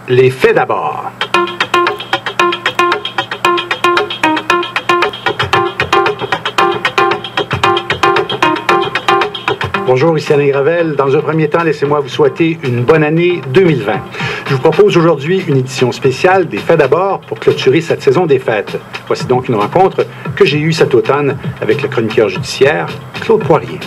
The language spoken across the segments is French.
Les faits d'abord. Bonjour, ici Alain Gravel. Dans un premier temps, laissez-moi vous souhaiter une bonne année 2020. Je vous propose aujourd'hui une édition spéciale des Faits d'abord pour clôturer cette saison des fêtes. Voici donc une rencontre que j'ai eue cet automne avec le chroniqueur judiciaire Claude Poirier.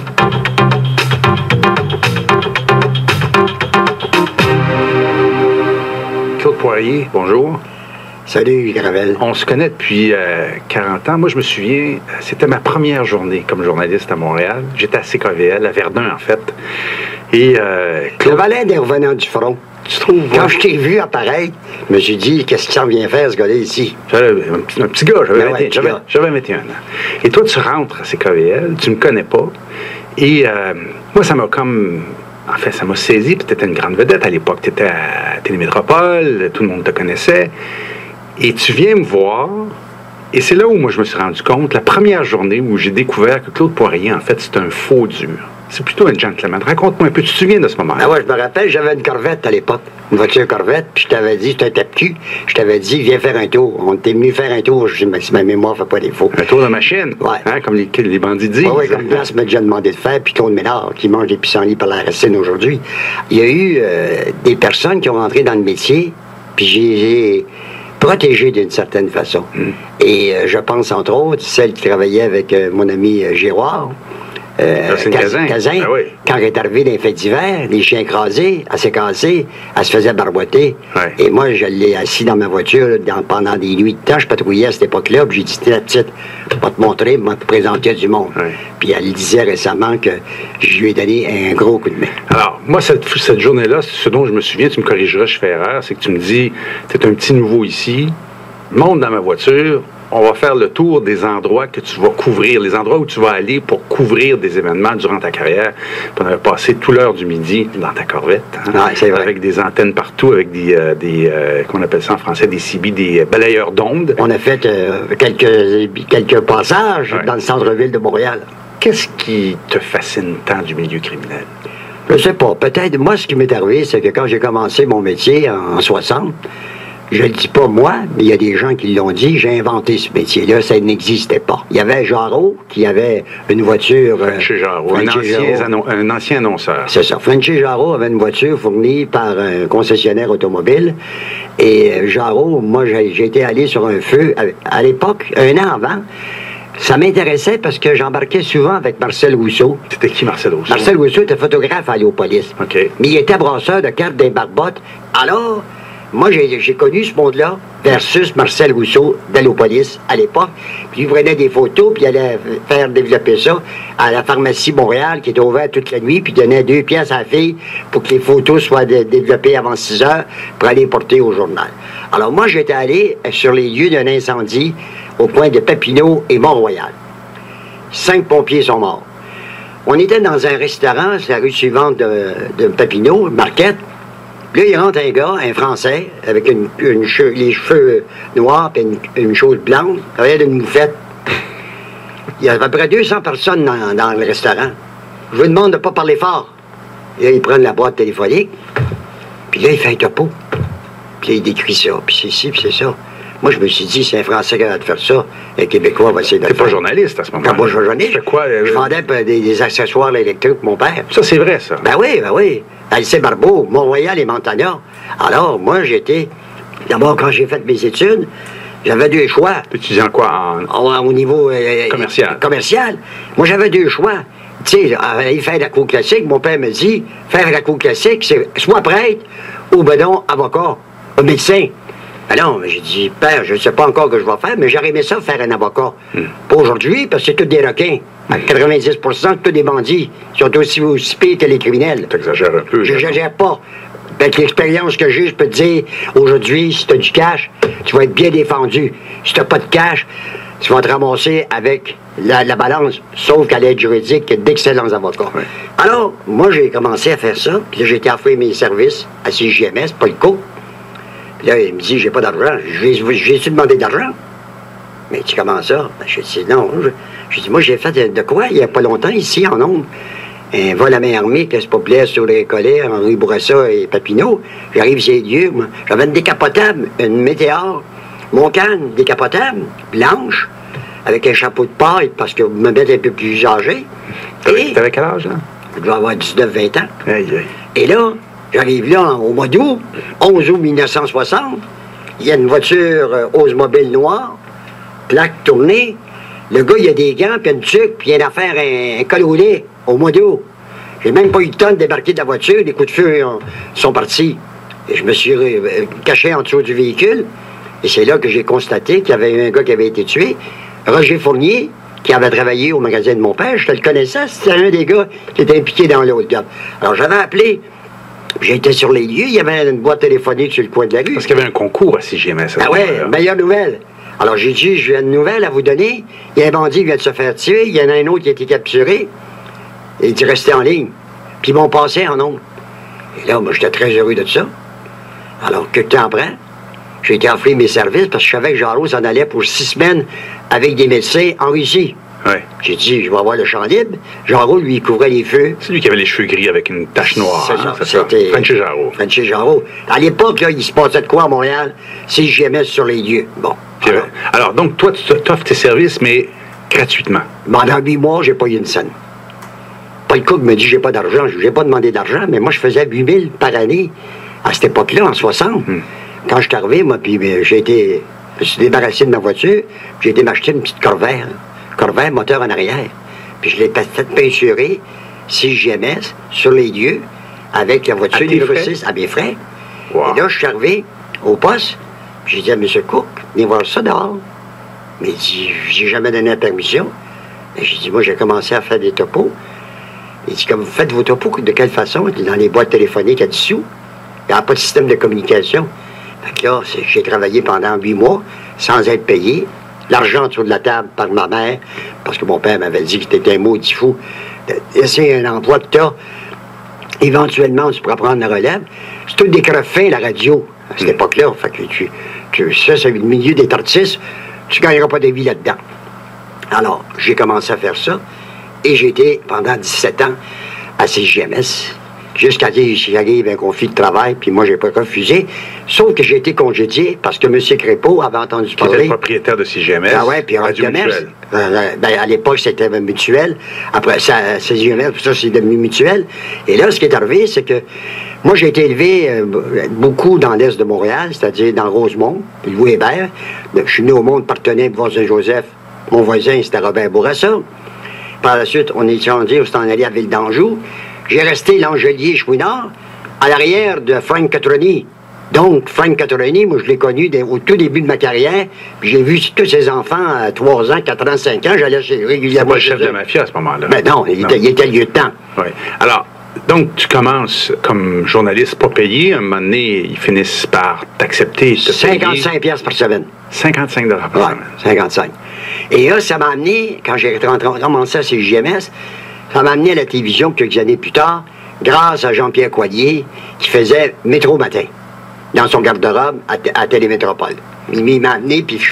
Claude Poirier, bonjour. Salut, Gravel. On se connaît depuis 40 ans. Moi, je me souviens, c'était ma première journée comme journaliste à Montréal. J'étais à CKVL, à Verdun, en fait. Et Claude... Le valet des revenants du front. Tu trouves? Quand je t'ai vu apparaître, je me suis dit, qu'est-ce qu'il s'en vient faire, ce gars-là, ici? Un petit gars, j'avais 21 ans. Et toi, tu rentres à CKVL, tu me connais pas. Et moi, ça m'a comme... En fait, ça m'a saisi, puis tu étais une grande vedette à l'époque. Tu étais à Télémétropole, tout le monde te connaissait. Et tu viens me voir, et c'est là où moi je me suis rendu compte, la première journée où j'ai découvert que Claude Poirier, en fait, c'est un faux dur. C'est plutôt un gentleman. Raconte-moi un peu, tu te souviens de ce moment-là? Ah ouais, je me rappelle, j'avais une Corvette à l'époque, une voiture Corvette, puis je t'avais dit, j'étais un tape-cul, je t'avais dit, viens faire un tour. On était venu faire un tour, si ma mémoire ne fait pas défaut. Un tour de machine? Ouais. Hein, comme les bandits disent. Oui, comme Place m'a déjà demandé de faire, puis Claude Ménard, qui mange des pissenlits par la racine aujourd'hui. Il y a eu des personnes qui ont rentré dans le métier, puis j'ai protégé d'une certaine façon. Et je pense, entre autres, celle qui travaillait avec mon ami Giroir, Cazin. Ah oui. Quand elle est arrivée dans les faits d'hiver, les chiens écrasés, elle s'est cassée, elle se faisait barboter. Ouais. Et moi, je l'ai assis dans ma voiture pendant des nuits de temps. Je patrouillais à cette époque-là, puis j'ai dit, la petite, je vais te montrer, je vais te présenter du monde. Ouais. Puis elle disait récemment que je lui ai donné un gros coup de main. Alors, moi, cette journée-là, ce dont je me souviens, tu me corrigeras, je fais erreur, c'est que tu me dis, tu es un petit nouveau ici, monte dans ma voiture, on va faire le tour des endroits que tu vas couvrir, les endroits où tu vas aller pour couvrir des événements durant ta carrière. Puis on avait passé toute l'heure du midi dans ta Corvette, hein, ouais, c'est vrai. Avec des antennes partout, avec des comment on appelle ça en français, des CB, des balayeurs d'ondes. On a fait quelques passages dans le centre-ville de Montréal. Qu'est-ce qui te fascine tant du milieu criminel? Je sais pas. Peut-être, moi, ce qui m'est arrivé, c'est que quand j'ai commencé mon métier en 60, je le dis pas moi, mais il y a des gens qui l'ont dit, j'ai inventé ce métier-là, ça n'existait pas. Il y avait Jarreau qui avait une voiture... Frenchy Jarreau, un ancien annonceur. C'est ça. Frenchy Jarreau avait une voiture fournie par un concessionnaire automobile. Et Jarreau, moi, j'ai été allé sur un feu, à l'époque, un an avant. Ça m'intéressait parce que j'embarquais souvent avec Marcel Rousseau. C'était qui, Marcel Rousseau? Marcel Rousseau était photographe à Léopolis. OK. Mais il était brasseur de cartes des Barbottes. Alors... Moi, j'ai connu ce monde-là versus Marcel Rousseau d'Allopolis à l'époque. Puis il prenait des photos, puis il allait faire développer ça à la pharmacie Montréal, qui était ouverte toute la nuit, puis il donnait 2 pièces à la fille pour que les photos soient développées avant 6 heures pour aller porter au journal. Alors moi, j'étais allé sur les lieux d'un incendie au coin de Papineau et Mont-Royal. 5 pompiers sont morts. On était dans un restaurant, c'est la rue suivante de Papineau, Marquette. Là, il rentre un gars, un Français, avec les cheveux noirs et une chose blanche, avec une moufette. Il y a à peu près 200 personnes dans le restaurant. Je vous demande de ne pas parler fort. Et là, ils prennent la boîte téléphonique, puis là, il fait un topo. Puis là, il décrit ça, puis c'est ci, puis c'est ça. Moi, je me suis dit, c'est un Français qui va faire ça, un Québécois va essayer de le faire. T'es pas journaliste à ce moment-là? Quand moi, je suis journaliste, tu fais quoi, je vendais des accessoires électriques pour mon père. Ça, c'est vrai, ça? Ben oui. À lycée Barbeau, Mont-Royal et Montagna. Alors, moi, j'étais... D'abord, quand j'ai fait mes études, j'avais 2 choix. Tu étudies en quoi? Au niveau... commercial. Moi, j'avais 2 choix. Tu sais, aller faire la cour classique, mon père me dit, faire la cour classique, c'est soit prêtre ou, ben non, avocat, ou médecin. Alors, j'ai dit, père, je ne sais pas encore ce que je vais faire, mais j'aurais aimé ça faire un avocat. Pas aujourd'hui, parce que c'est tous des requins. À 90%, tous des bandits. Ils sont aussi pires que les criminels. T'exagères un peu. J'exagère pas. Avec l'expérience que j'ai, je peux te dire, aujourd'hui, si tu as du cash, tu vas être bien défendu. Si tu n'as pas de cash, tu vas te ramasser avec la balance, sauf qu'à l'aide juridique, il y a d'excellents avocats. Oui. Alors, moi, j'ai commencé à faire ça, puis là, j'ai été offert mes services à CJMS, Polco. Puis là, il me dit, j'ai pas d'argent. J'ai-tu demandé d'argent? Mais tu commences ça? Ben, je dis, non. Je dis, moi, j'ai fait de quoi il y a pas longtemps ici, en Onde? un vol à main armée, que c'est pas plaisir sur les collets, Henri Bourassa et Papineau. J'arrive chez les dieux, moi. J'avais une décapotable, une Météor, mon canne décapotable, blanche, avec un chapeau de paille, parce que vous me mettez un peu plus âgé. T'avais quel âge, là? Je dois avoir 19-20 ans. Aïe, aïe. Et là, j'arrive là au mois d'août, 11 août 1960. Il y a une voiture Oldsmobile noire, plaque tournée. Le gars, il a des gants, puis une tuque, puis il vient d'en faire un col au lait au mois d'août. J'ai même pas eu le temps de débarquer de la voiture. Les coups de feu sont partis. Et je me suis caché en dessous du véhicule. Et c'est là que j'ai constaté qu'il y avait un gars qui avait été tué. Roger Fournier, qui avait travaillé au magasin de mon père. Je te le connaissais. C'était un des gars qui était impliqué dans l'autre job. Alors, j'avais appelé. J'étais sur les lieux. Il y avait une boîte téléphonique sur le coin de la rue. Parce qu'il y avait un concours à CJMS. Ah ouais, meilleure nouvelle. Alors, j'ai dit, j'ai une nouvelle à vous donner. Il y a un bandit qui vient de se faire tuer. Il y en a un autre qui a été capturé. Et il dit, restez en ligne. Puis ils m'ont passé en ondes. Et là, moi, j'étais très heureux de ça. Alors, quelques temps après, j'ai été offrir mes services parce que je savais que Jean-Rose en allait pour 6 semaines avec des médecins en Russie. Ouais. J'ai dit, je vais avoir le champ libre. Jean-Rose, lui, il couvrait les feux. C'est lui qui avait les cheveux gris avec une tache noire. C'est ça, c'était Frenchy Jarreau. Frenchy Jarreau. À l'époque, là, il se passait de quoi à Montréal? C'est JMS sur les lieux. Bon. Alors, donc, toi, tu t'offres tes services, mais gratuitement. Pendant 8 mois, j'ai pas eu une scène. Pas le coup qui me dit, j'ai pas d'argent. J'ai pas demandé d'argent, mais moi, je faisais 8 000 par année à cette époque-là, en 60. Quand je suis arrivé, moi, puis je me suis débarrassé de ma voiture, puis j'ai été m'acheter une petite Corvair. Corvair, moteur en arrière. Puis je l'ai fait peinturer, CJMS, sur les lieux, avec la voiture numéro 6, à mes frais. Wow. Et là, je suis arrivé au poste, puis j'ai dit à M. Cook, venez voir ça dehors. Mais il dit, j'ai jamais donné la permission. Et j'ai dit, moi, j'ai commencé à faire des topos. Il dit, comme vous faites vos topos, de quelle façon? Il dit, dans les boîtes téléphoniques à dessous. Il n'y a pas de système de communication. Fait que là, j'ai travaillé pendant 8 mois, sans être payé. L'argent autour de la table par ma mère, parce que mon père m'avait dit que c'était un maudit fou. C'est un emploi que tu as. Éventuellement, tu pourras prendre la relève. C'est tout des crevés fins, la radio, à cette époque-là. Fait que ça, c'est le milieu des artistes. Tu ne gagneras pas de vie là-dedans. Alors, j'ai commencé à faire ça. Et j'ai été, pendant 17 ans, à CJMS. Jusqu'à dire qu'il arrive un conflit de travail, puis moi, j'ai pas refusé. Sauf que j'ai été congédié parce que M. Crépeau avait entendu parler. Qui était le propriétaire de CJMS. Ah ouais, puis Radio Mutuel. À l'époque, c'était Mutuel. Après, CJMS, ça, c'est devenu Mutuel. Et là, ce qui est arrivé, c'est que moi, j'ai été élevé beaucoup dans l'est de Montréal, c'est-à-dire dans Rosemont, Louis Hébert. Je suis né au monde partenaire de Saint-Joseph. Mon voisin, c'était Robert Bourassa. Par la suite, on est changé, on s'est en allé à Ville d'Anjou. J'ai resté l'Angelier-Chouinard, à l'arrière de Frank Catroni. Donc, Frank Catroni, moi, je l'ai connu au tout début de ma carrière. Puis j'ai vu tous ses enfants à 3 ans, 4 ans, 5 ans. J'allais régulièrement. C'est pas le chef de mafia à ce moment-là. Ben non, il était lieutenant. Oui. Alors, donc, tu commences comme journaliste pas payé. À un moment donné, ils finissent par t'accepter. 55 piastres par semaine. 55 $ par semaine. 55. Et là, ça m'a amené, quand j'ai commencé à CJMS, ça m'a amené à la télévision quelques années plus tard, grâce à Jean-Pierre Coilier, qui faisait Métro Matin, dans son garde-robe à Télémétropole. Il m'a amené, puis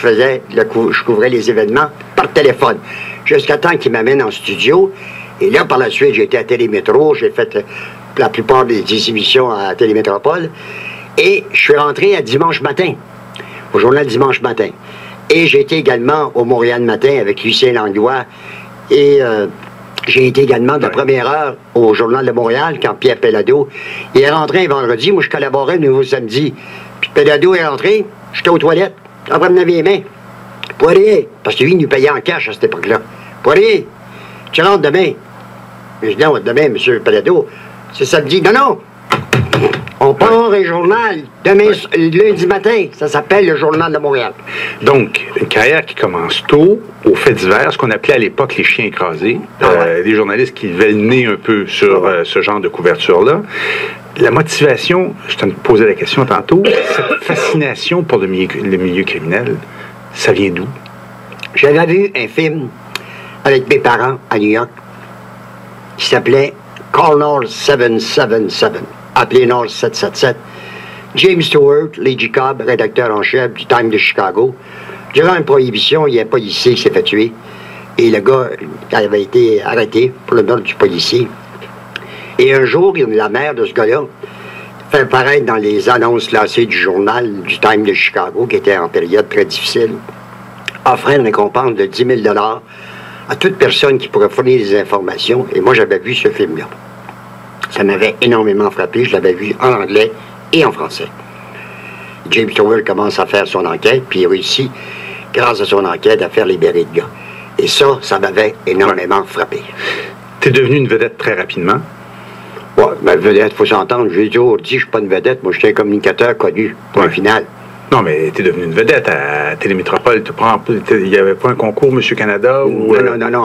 je couvrais les événements par téléphone, jusqu'à temps qu'il m'amène en studio. Et là, par la suite, j'ai été à Télémétro, j'ai fait la plupart des émissions à Télémétropole, et je suis rentré à Dimanche Matin, au journal Dimanche Matin. Et j'ai été également au Montréal Matin avec Lucien Langlois, et j'ai été également de la première heure au Journal de Montréal quand Pierre Pellado il est rentré un vendredi. Moi, je collaborais le nouveau samedi. Puis Pellado est rentré, j'étais aux toilettes, en train de me laver les mains. Poirier, parce que lui, il nous payait en cash à cette époque-là. Poirier, tu rentres demain. Mais je dis, non, demain, M. Pellado, c'est samedi. Non, non! On part un journal demain, lundi matin. Ça s'appelle le Journal de Montréal. Donc, une carrière qui commence tôt, aux faits divers, ce qu'on appelait à l'époque les chiens écrasés. Des journalistes qui levaient le nez un peu sur ce genre de couverture-là. La motivation, je te posais la question tantôt, cette fascination pour le milieu criminel, ça vient d'où? J'avais vu un film avec mes parents à New York qui s'appelait Call 777. Appelé Nord 777. James Stewart, Lee Jacob, rédacteur en chef du Times de Chicago. Durant une prohibition, il y a un policier qui s'est fait tuer. Et le gars avait été arrêté pour le meurtre du policier. Et un jour, la mère de ce gars-là fait paraître dans les annonces classées du journal du Time de Chicago, qui était en période très difficile, offrait une récompense de 10 000 à toute personne qui pourrait fournir des informations. Et moi, j'avais vu ce film-là. Ça m'avait énormément frappé. Je l'avais vu en anglais et en français. James Tower commence à faire son enquête, puis il réussit, grâce à son enquête, à faire libérer le gars. Et ça m'avait énormément frappé. T'es devenu une vedette très rapidement. Ouais, mais vedette, il faut s'entendre. J'ai toujours dit, je ne suis pas une vedette. Moi, je suis un communicateur connu, point final. Non, mais t'es devenu une vedette à Télémétropole. Il n'y avait pas un concours Monsieur Canada ou... Non.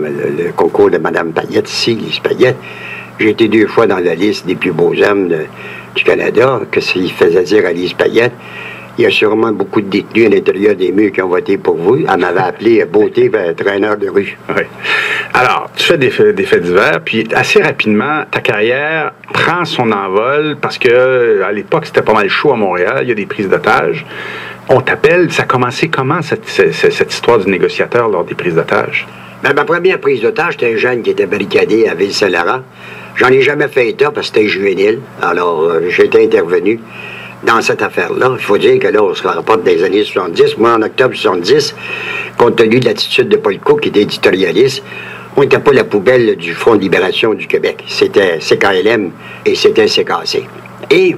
Le concours de Mme Payette ici, Lise Payette. J'ai été 2 fois dans la liste des plus beaux hommes du Canada, que s'il faisait dire à Lise Payette. Il y a sûrement beaucoup de détenus à l'intérieur des murs qui ont voté pour vous. Elle m'avait appelé beauté traîneur de rue. Oui. Alors, tu fais des faits divers, puis assez rapidement, ta carrière prend son envol parce que à l'époque, c'était pas mal chaud à Montréal. Il y a des prises d'otages. On t'appelle. Ça a commencé comment, cette histoire du négociateur lors des prises d'otages? Ben, ma première prise d'otage, c'était un jeune qui était barricadé à Ville-Saint-Laurent. J'en ai jamais fait état parce que c'était juvénile. Alors, j'ai été intervenu dans cette affaire-là. Il faut dire que là, on se rapporte des années 70. Moi, en octobre 70, compte tenu de l'attitude de Paul Cook, qui était éditorialiste, on n'était pas la poubelle du Front de libération du Québec. C'était CKLM et c'était CKC. Et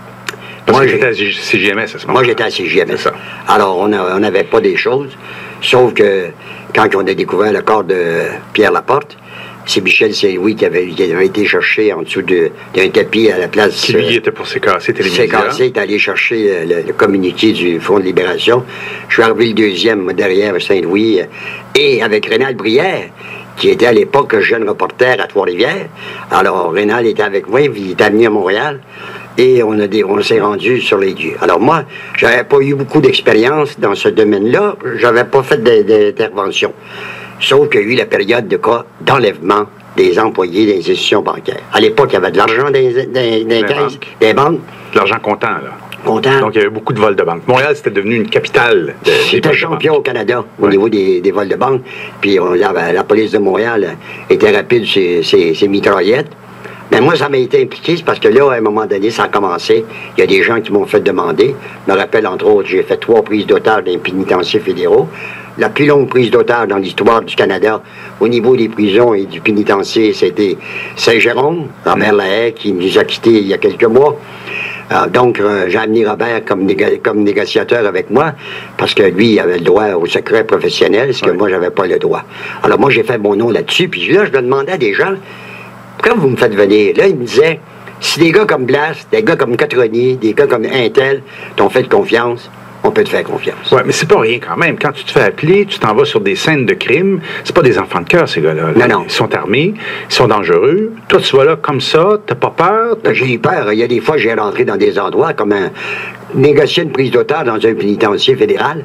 moi, j'étais à CJMS à ce moment-là. Moi, j'étais à CJMS. Alors, on n'avait pas des choses, sauf que quand on a découvert le corps de Pierre Laporte, c'est Michel Saint-Louis qui avait été cherché en dessous d'un tapis à la place... Qui lui était pour CKC Télémédia. CKC est allé chercher le communiqué du Front de libération. Je suis arrivé le deuxième derrière Saint-Louis et avec Rénal Brière, qui était à l'époque jeune reporter à Trois-Rivières. Alors, Rénal était avec moi, il était venu à Montréal. Et on s'est rendu sur les lieux. Alors moi, j'avais pas eu beaucoup d'expérience dans ce domaine-là. J'avais pas fait d'intervention. Sauf qu'il y a eu la période de cas d'enlèvement des employés des institutions bancaires. À l'époque, il y avait de l'argent dans les caisses, des banques. De l'argent comptant, là. Comptant. Donc, il y avait beaucoup de vols de banque. Montréal, c'était devenu une capitale des C'était champion au Canada au niveau des vols de banque. Puis la police de Montréal était rapide sur ses mitraillettes. Mais moi, ça m'a été impliqué, c'est parce que là, à un moment donné, ça a commencé. Il y a des gens qui m'ont fait demander. Je me rappelle, entre autres, j'ai fait 3 prises d'otages dans les pénitenciers fédéraux. La plus longue prise d'otage dans l'histoire du Canada, au niveau des prisons et du pénitencier, c'était Saint-Jérôme, Robert Lahaye, qui nous a quittés il y a quelques mois. Donc, j'ai amené Robert comme négociateur avec moi, parce que lui, il avait le droit au secret professionnel, ce que moi, j'avais pas le droit. Alors, moi, j'ai fait mon nom là-dessus, puis là, je me demandais à des gens, pourquoi vous me faites venir? Là, il me disait, si des gars comme Blas, des gars comme Catroni, des gars comme Intel t'ont fait confiance, on peut te faire confiance. Oui, mais c'est pas rien quand même. Quand tu te fais appeler, tu t'en vas sur des scènes de crime. C'est pas des enfants de cœur, ces gars-là. Non. Ils sont armés, ils sont dangereux. Toi, tu vas là comme ça, t'as pas peur? J'ai eu peur. Il y a des fois, j'ai rentré dans des endroits comme négocier une prise d'otage dans un pénitencier fédéral.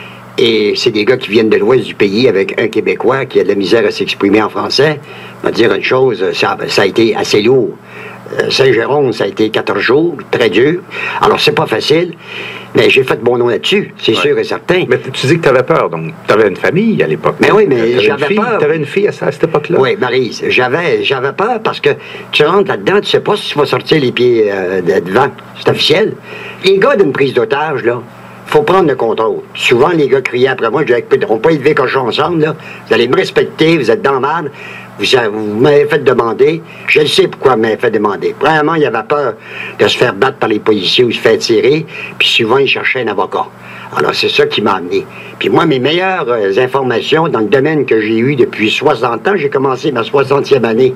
Et c'est des gars qui viennent de l'ouest du pays avec un Québécois qui a de la misère à s'exprimer en français. Je vais te dire une chose, ça a été assez lourd. Saint-Jérôme, ça a été 14 jours, très dur. Alors, c'est pas facile, mais j'ai fait mon nom là-dessus, c'est sûr et certain. Mais tu dis que tu avais peur, donc tu avais une famille à l'époque. Mais oui, mais j'avais peur. Tu avais une fille à cette époque-là? Oui, Maryse, j'avais peur parce que tu rentres là-dedans, tu sais pas si tu vas sortir les pieds devant. C'est officiel. Les gars d'une prise d'otage, là, faut prendre le contrôle. Souvent, les gars criaient après moi, je disais, on peut pas élever cochon ensemble, là. Vous allez me respecter, vous êtes dans le mal. Vous m'avez fait demander. Je le sais pourquoi vous m'avez fait demander. Premièrement, il avait peur de se faire battre par les policiers ou se faire tirer. Puis souvent, il cherchait un avocat. Alors, c'est ça qui m'a amené. Puis moi, mes meilleures informations dans le domaine que j'ai eu depuis 60 ans, j'ai commencé ma 60e année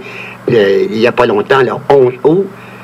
il n'y a pas longtemps, le 11 août.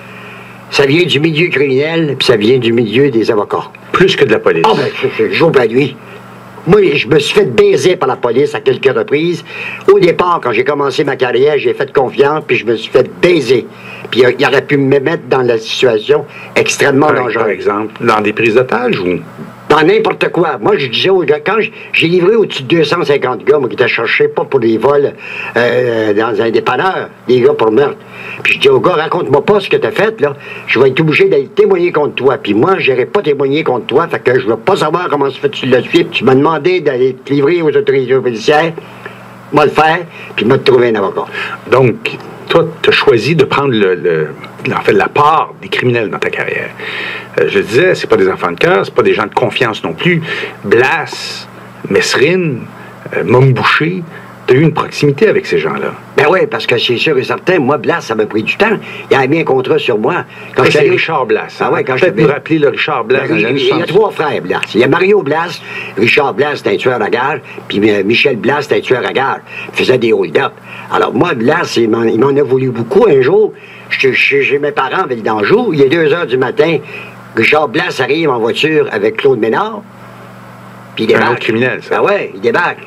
Ça vient du milieu criminel, puis ça vient du milieu des avocats. Plus que de la police. Ah, ben, c'est jour la nuit. Moi, je me suis fait baiser par la police à quelques reprises. Au départ, quand j'ai commencé ma carrière, j'ai fait confiance, puis je me suis fait baiser. Puis il aurait pu me mettre dans la situation extrêmement dangereuse. Par exemple, dans des prises d'otages ou... Dans n'importe quoi. Moi, je disais aux gars, quand j'ai livré au-dessus de 250 gars, moi, qui étaient cherchés, pas pour des vols dans un dépanneur, des gars pour meurtre. Puis je dis aux gars, raconte-moi pas ce que t'as fait, là. Je vais être obligé d'aller témoigner contre toi. Puis moi, je n'irai pas témoigner contre toi, fait que je veux pas savoir comment tu l'as fait. Tu m'as demandé d'aller te livrer aux autorités policières. Moi le faire, puis moi te trouver un avocat. Donc, toi, tu as choisi de prendre en fait, la part des criminels dans ta carrière. Je disais, c'est pas des enfants de cœur, c'est pas des gens de confiance non plus. Blas, Mesrine, Mom Boucher, tu as eu une proximité avec ces gens-là. Ben oui, parce que c'est sûr et certain, moi, Blas, ça m'a pris du temps. Il a mis un contrat sur moi. C'est Richard Blas. Ah ouais, quand je me rappeler le Richard Blas. Ben, il y a 3 frères Blas. Il y a Mario Blas, Richard Blas, c'est un tueur à gare, puis Michel Blas, c'est un tueur à gare. Il faisait des hold-up. Alors moi, Blas, il m'en a voulu beaucoup. Un jour, chez mes parents à Ville d'Anjou, il est 2 heures du matin, Richard Blas arrive en voiture avec Claude Ménard, puis il débarque. Un autre criminel, ça. Ben ouais, il débarque.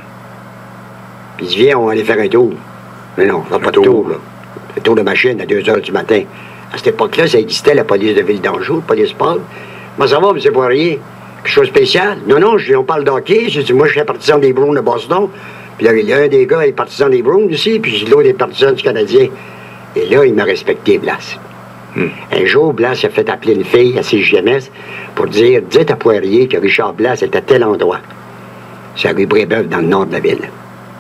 Puis il dit, viens, on va aller faire un tour. Mais non, on va pas de tour, là. Un tour de machine à 2 heures du matin. À cette époque-là, ça existait, la police de Ville d'Anjou, la police Paul. Moi, ça va, mais c'est pas rien. Quelque chose de spécial? Non, non, on parle d'hockey. J'ai dit, moi, je suis un partisan des Browns de Boston. Puis là, il y a un des gars, il est partisan des Browns aussi, puis l'autre est partisan du Canadien. Et là, il m'a respecté, Blas. Un jour, Blas a fait appeler une fille à CJMS pour dire, dites à Poirier que Richard Blas est à tel endroit. C'est à rue Brébeuf, dans le nord de la ville.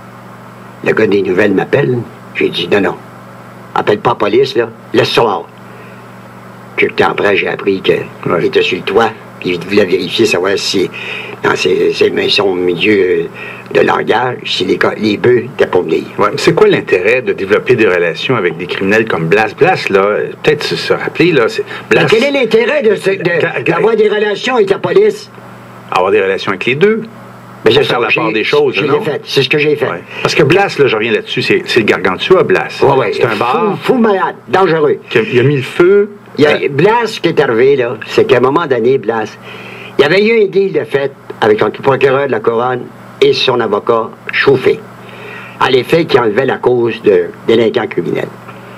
Le gars des nouvelles m'appelle. J'ai dit, non, non. Appelle pas la police, là. Laisse ça là. Quelques temps après, j'ai appris qu'il était sur le toit. Puis il voulait vérifier, savoir si, dans son milieu de langage, si les bœufs étaient pas venus. Ouais. C'est quoi l'intérêt de développer des relations avec des criminels comme Blas? Blas, là, peut-être se rappeler, là, c'est... Blas... Quel est l'intérêt d'avoir des relations avec la police? Avoir des relations avec les deux. Mais pour faire la part des choses, non? C'est ce que j'ai fait. Ouais. Parce que Blas, là, je reviens là-dessus, c'est le Gargantua, Blas. Ouais, c'est un bar. Fou malade, dangereux. Il a mis le feu. Blas, qui est arrivé, là, c'est qu'à un moment donné, Blas, il y avait eu un deal de fait avec le procureur de la Couronne et son avocat chauffé, à l'effet qui enlevait la cause de délinquants criminels.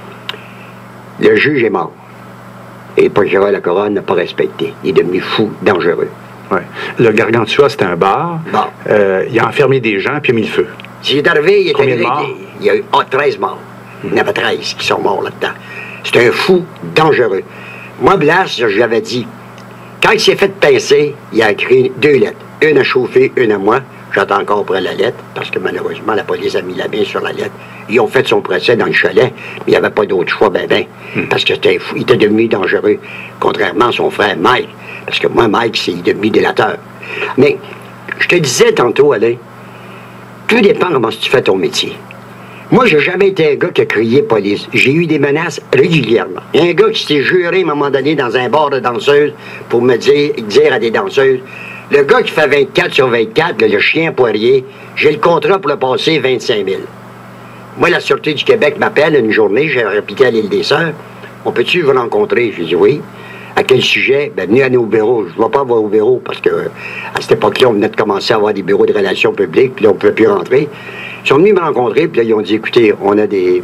Le juge est mort. Et le procureur de la Couronne n'a pas respecté. Il est devenu fou, dangereux. Ouais. Le Gargantua, c'était un bar. Bon. Il a enfermé des gens puis il a mis le feu. S'il est arrivé, il Combien de morts? Il y a eu 13 morts. Il y en avait 13 qui sont morts là-dedans. C'est un fou dangereux. Moi, Blas, je lui avais dit, quand il s'est fait pincer, il a écrit 2 lettres. Une à chauffer, une à moi. J'attends encore pour la lettre, parce que malheureusement, la police a mis la main sur la lettre. Ils ont fait son procès dans le chalet, mais il n'y avait pas d'autre choix, parce que c'était fou. Il était devenu dangereux, contrairement à son frère Mike. Parce que moi, Mike, c'est devenu délateur. Mais, je te disais tantôt, Alain, tout dépend comment tu fais ton métier. Moi, j'ai jamais été un gars qui a crié police. J'ai eu des menaces régulièrement. Il y a un gars qui s'est juré à un moment donné dans un bar de danseuses pour me dire à des danseuses, le gars qui fait 24 sur 24, le chien Poirier, j'ai le contrat pour le passer 25 000. Moi, la Sûreté du Québec m'appelle une journée, j'ai répliqué à l'Île des Sœurs. On peut-tu vous rencontrer? J'ai dit oui. À quel sujet? Ben, venez à nos bureaux. Je ne vais pas voir au bureau parce que à cette époque-là, on venait de commencer à avoir des bureaux de relations publiques, puis là, on ne pouvait plus rentrer. Ils sont venus me rencontrer, puis là, ils ont dit, écoutez, on a des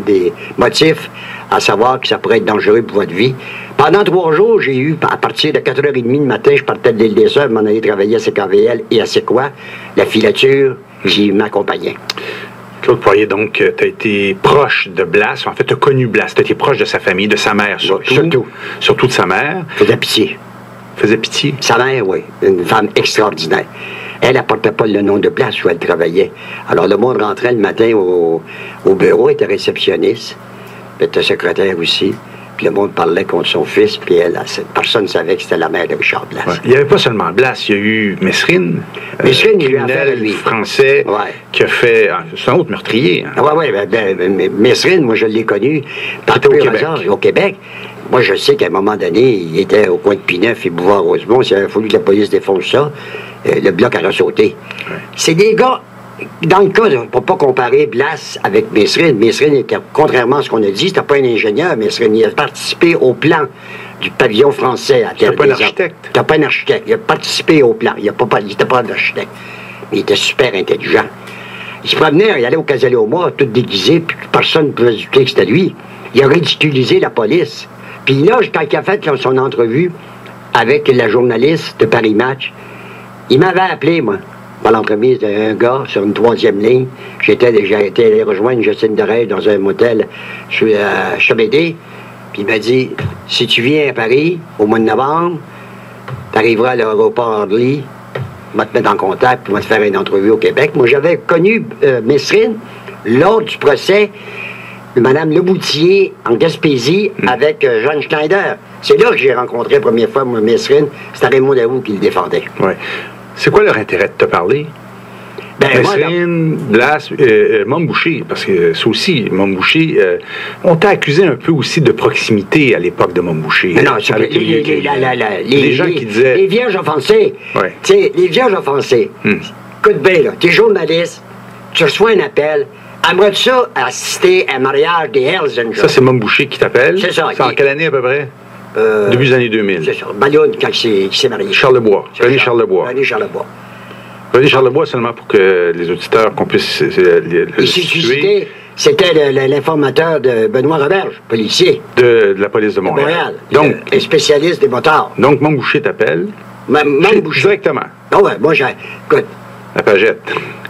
motifs à savoir que ça pourrait être dangereux pour votre vie. Pendant 3 jours, j'ai eu, à partir de 4h30 le matin, je partais de l'Île des Sœurs, m'en allais travailler à CKVL et à C'est quoi, la filature qui m'accompagnait. Claude Poirier, donc, tu as été proche de Blas. En fait, tu as connu Blas. Tu as été proche de sa famille, de sa mère surtout. Surtout de sa mère. Faisait pitié. Faisait pitié? Sa mère, oui. Une femme extraordinaire. Elle n'apportait pas le nom de Blas où elle travaillait. Alors, le monde rentrait le matin au bureau, était réceptionniste, puis était secrétaire aussi. Puis le monde parlait contre son fils, puis personne ne savait que c'était la mère de Richard Blas. Ouais. Il n'y avait pas seulement Blas, il y a eu Mesrine, criminel français, qui a fait... C'est un autre meurtrier. Hein. Oui, Mesrine, moi, je l'ai connu partout au Québec. Moi, je sais qu'à un moment donné, il était au coin de Pineuf et Bouvard-Rosemont. S'il avait fallu que la police défonce ça, le bloc aurait sauté. Ouais. C'est des gars... Dans le cas, pour ne pas comparer Blas avec Mesrine, Mesrine, contrairement à ce qu'on a dit, c'était pas un ingénieur, Mesrine. Il a participé au plan du pavillon français à Terre. C'était pas un architecte. C'était pas un architecte. Il a participé au plan. Il n'était pas un architecte. Mais il était super intelligent. Il se promenait, il allait au Casaloma, tout déguisé, puis personne ne pouvait douter que c'était lui. Il a ridiculisé la police. Puis là, quand il a fait son entrevue avec la journaliste de Paris Match, il m'avait appelé, moi, par l'entremise d'un gars sur une 3e ligne. J'ai été allé rejoindre Justine Derey dans un motel à Chambédé. Puis il m'a dit, si tu viens à Paris, au mois de novembre, tu arriveras à l'aéroport Orly, va te mettre en contact, puis va te faire une entrevue au Québec. Moi, j'avais connu Messrine lors du procès de Mme Leboutier en Gaspésie avec Jeanne Schneider. C'est là que j'ai rencontré la première fois Messrine. C'était Raymond Daoust qui le défendait. Oui. C'est quoi leur intérêt de te parler? Messrine, Blas, Mame Boucher, parce que ça aussi, Mame Boucher, on t'a accusé un peu aussi de proximité à l'époque de Mame Boucher. Mais non, c'est les gens qui disaient... Les vierges offensées. Ouais. Tu sais, les vierges offensées. Écoute bien, là, t'es journaliste, tu reçois un appel, aimerais-tu ça assister à un mariage des Hells Angels? Ça, c'est Mame Boucher qui t'appelle? C'est ça. C'est en quelle année à peu près? Début des années 2000. C'est ça. Balloune, quand il s'est marié. Charlebois. René Charlebois. René Charlebois. René Charlebois, seulement pour que les auditeurs, qu'on puisse le situer. C'était l'informateur de Benoît Roberge, policier. De la police de Montréal. Donc, un spécialiste des motards. Donc, Mame Boucher t'appelle. Mame Boucher. Directement. Ah ouais, moi, écoute. La pagette.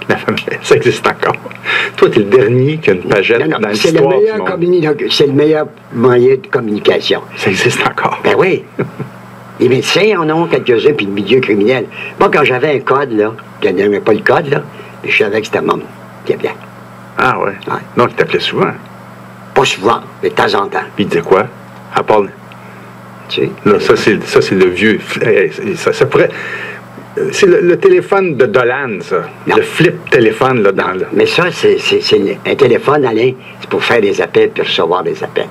Ça existe encore. Toi, t'es le dernier qui a une pagette dans l'histoire du monde. C'est le meilleur moyen de communication. Ça existe encore. Ben oui. Les médecins en ont quelques-uns, puis le milieu criminel. Moi, quand j'avais un code, là, je n'avais pas le code, là, je savais que c'était Mame qui appelait. Ah ouais? Donc, il t'appelait souvent? Pas souvent, mais de temps en temps. Puis il disait quoi? À part... Tu sais? Là, ça, c'est le vieux... Ça pourrait... C'est le téléphone de Dolan, ça. Non. Le flip téléphone, là, dans... Mais ça, c'est un téléphone, Alain, c'est pour faire des appels puis recevoir des appels.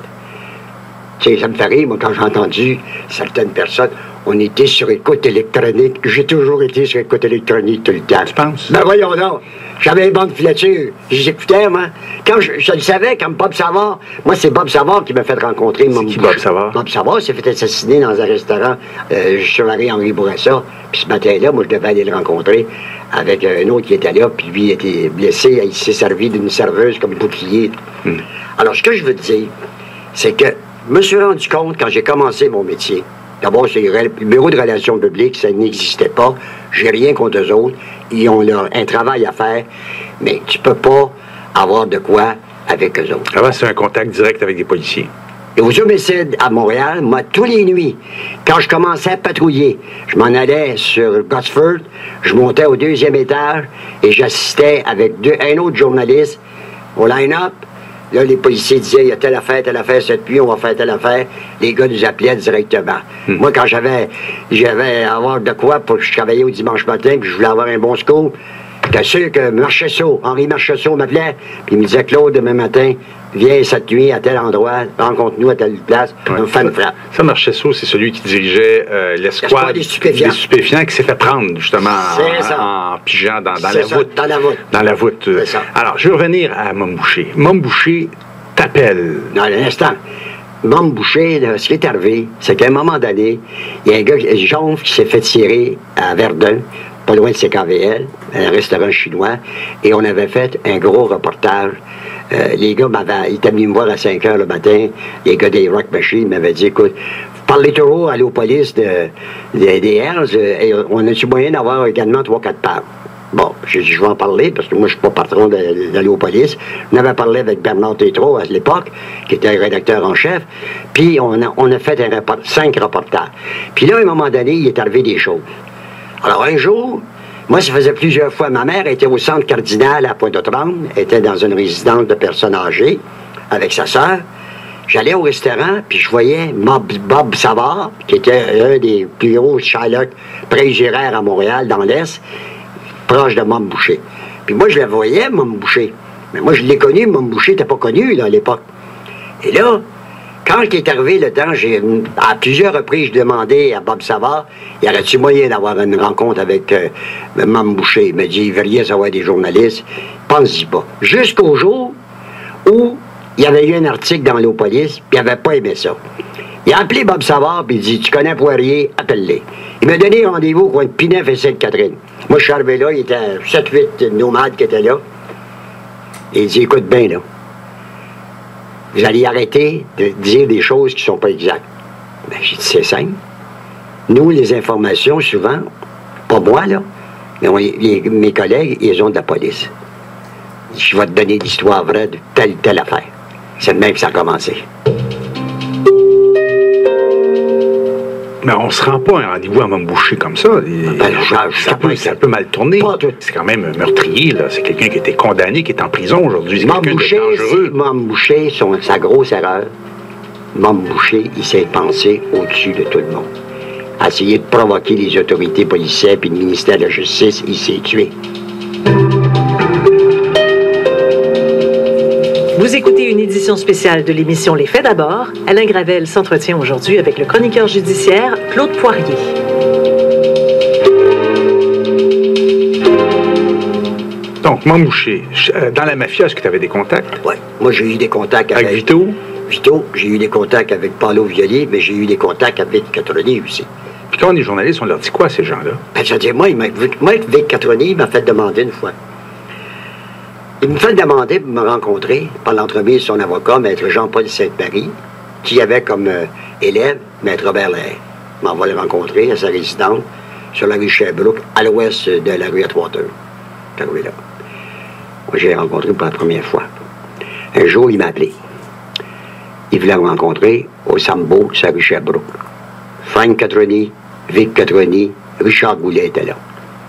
Tu sais, ça me fait rire, moi, quand j'ai entendu certaines personnes, on était sur écoute électronique. J'ai toujours été sur écoute électronique tout le temps. Tu penses? Ben voyons donc. J'avais une bonne filature. J'écoutais, moi. Quand je le savais, comme Bob Savard, moi, c'est Bob Savard qui m'a fait rencontrer Mame Boucher. Bob Savard? Bob Savard s'est fait assassiner dans un restaurant sur la rue Henri Bourassa. Puis ce matin-là, moi, je devais aller le rencontrer avec un autre qui était là, puis lui, il était blessé. Il s'est servi d'une serveuse comme bouclier. Alors, ce que je veux te dire, c'est que je me suis rendu compte, quand j'ai commencé mon métier, d'abord, c'est le bureau de relations publiques, ça n'existait pas. J'ai rien contre eux autres. Ils ont un travail à faire, mais tu peux pas avoir de quoi avec eux autres. Avant, c'est un contact direct avec des policiers. Et aux homicides à Montréal, moi, tous les nuits, quand je commençais à patrouiller, je m'en allais sur Gosford, je montais au 2e étage et j'assistais avec un autre journaliste au line-up. Là, les policiers disaient, il y a telle affaire cette nuit, on va faire telle affaire. Les gars nous appelaient directement. Moi, quand j'avais à avoir de quoi pour que je travaillais au dimanche matin, puis je voulais avoir un bon scoop, j'étais sûr que Henri Marchessault m'appelait, puis il me disait, Claude, demain matin, viens cette nuit à tel endroit, rencontre-nous à telle place, on fait une frappe. Ça, Marchessault, c'est celui qui dirigeait l'escouade des stupéfiants qui s'est fait prendre, justement, en pigeant dans la voûte. Dans la voûte. Alors, je vais revenir à Mame Boucher. Mame Boucher t'appelle. Non, un instant. Mame Boucher, là, ce qui est arrivé, c'est qu'à un moment donné, il y a un gars, Jonve, qui s'est fait tirer à Verdun, pas loin de CKVL, un restaurant chinois, et on avait fait un gros reportage. Les gars ils étaient venus me voir à 5 h le matin, les gars des Rock Machine m'avaient dit, écoute, vous parlez toujours à l'Opolice des Hells, et on a-tu moyen d'avoir également 3-4 pages? Bon, j'ai dit, je vais en parler, parce que moi, je suis pas patron de l'Opolice. On avait parlé avec Bernard Tétrault à l'époque, qui était rédacteur en chef, puis on a fait 5 reportages. Puis là, à un moment donné, il est arrivé des choses. Alors, un jour, moi, ça faisait plusieurs fois. Ma mère était au centre cardinal à Pointe-aux-Trembles, était dans une résidence de personnes âgées avec sa sœur. J'allais au restaurant, puis je voyais Bob Savard, qui était un des plus gros Shylock pré-giraires à Montréal, dans l'Est, proche de Mame Boucher. Puis moi, je la voyais, Mame Boucher. Mais moi, je l'ai connu, Mame Boucher n'était pas connu, là, à l'époque. Et là, quand il est arrivé le temps, à plusieurs reprises, je demandais à Bob Savard, y aurait-il moyen d'avoir une rencontre avec Mame Boucher? Il m'a dit, il veut rien savoir des journalistes. Pense-y pas. Jusqu'au jour où il y avait eu un article dans l'Opolice, puis il n'avait pas aimé ça. Il a appelé Bob Savard, puis il dit, tu connais Poirier, appelle-les. Il m'a donné rendez-vous au coin de Pinef et Sainte-Catherine. Moi, je suis arrivé là, il y était 7-8 nomades qui étaient là. Et il dit, écoute bien, là. Vous allez arrêter de dire des choses qui ne sont pas exactes. Ben, j'ai dit, c'est simple. Nous, les informations, souvent, pas moi, là, mais mes collègues, ils ont de la police. Je vais te donner l'histoire vraie de telle affaire. C'est le même que ça a commencé. Mais on se rend pas à un rendez-vous à m'emboucher comme ça. Ça peut mal tourner. C'est quand même un meurtrier, là. C'est quelqu'un qui a été condamné, qui est en prison aujourd'hui. C'est quelqu'un de dangereux. M'emboucher, sa grosse erreur. M'emboucher, il s'est pensé au-dessus de tout le monde. A essayé de provoquer les autorités policières puis le ministère de la Justice, il s'est tué. Vous écoutez une édition spéciale de l'émission Les Faits d'abord. Alain Gravel s'entretient aujourd'hui avec le chroniqueur judiciaire Claude Poirier. Donc, m'emboucher. Dans la mafia, est-ce que tu avais des contacts? Oui. Moi, j'ai eu des contacts avec Vito? Vito, j'ai eu des contacts avec Paolo Violi, mais j'ai eu des contacts avec Catroni aussi. Puis quand on est journaliste, on leur dit quoi, ces gens-là? Ben, je veux dire, moi, Vic Catroni, il m'a fait demander une fois. Il me fait demander pour me rencontrer par l'entremise de son avocat, Maître Jean-Paul Sainte-Marie, qui avait comme élève Maître Robert Lahaye. Il m'envoie le rencontrer à sa résidence sur la rue Sherbrooke, à l'ouest de la rue Atwater. Là. Moi, j'ai rencontré pour la première fois. Un jour, il m'a appelé. Il voulait me rencontrer au Sambo, sur la rue Sherbrooke. Frank Catroni, Vic Catroni, Richard Goulet étaient là.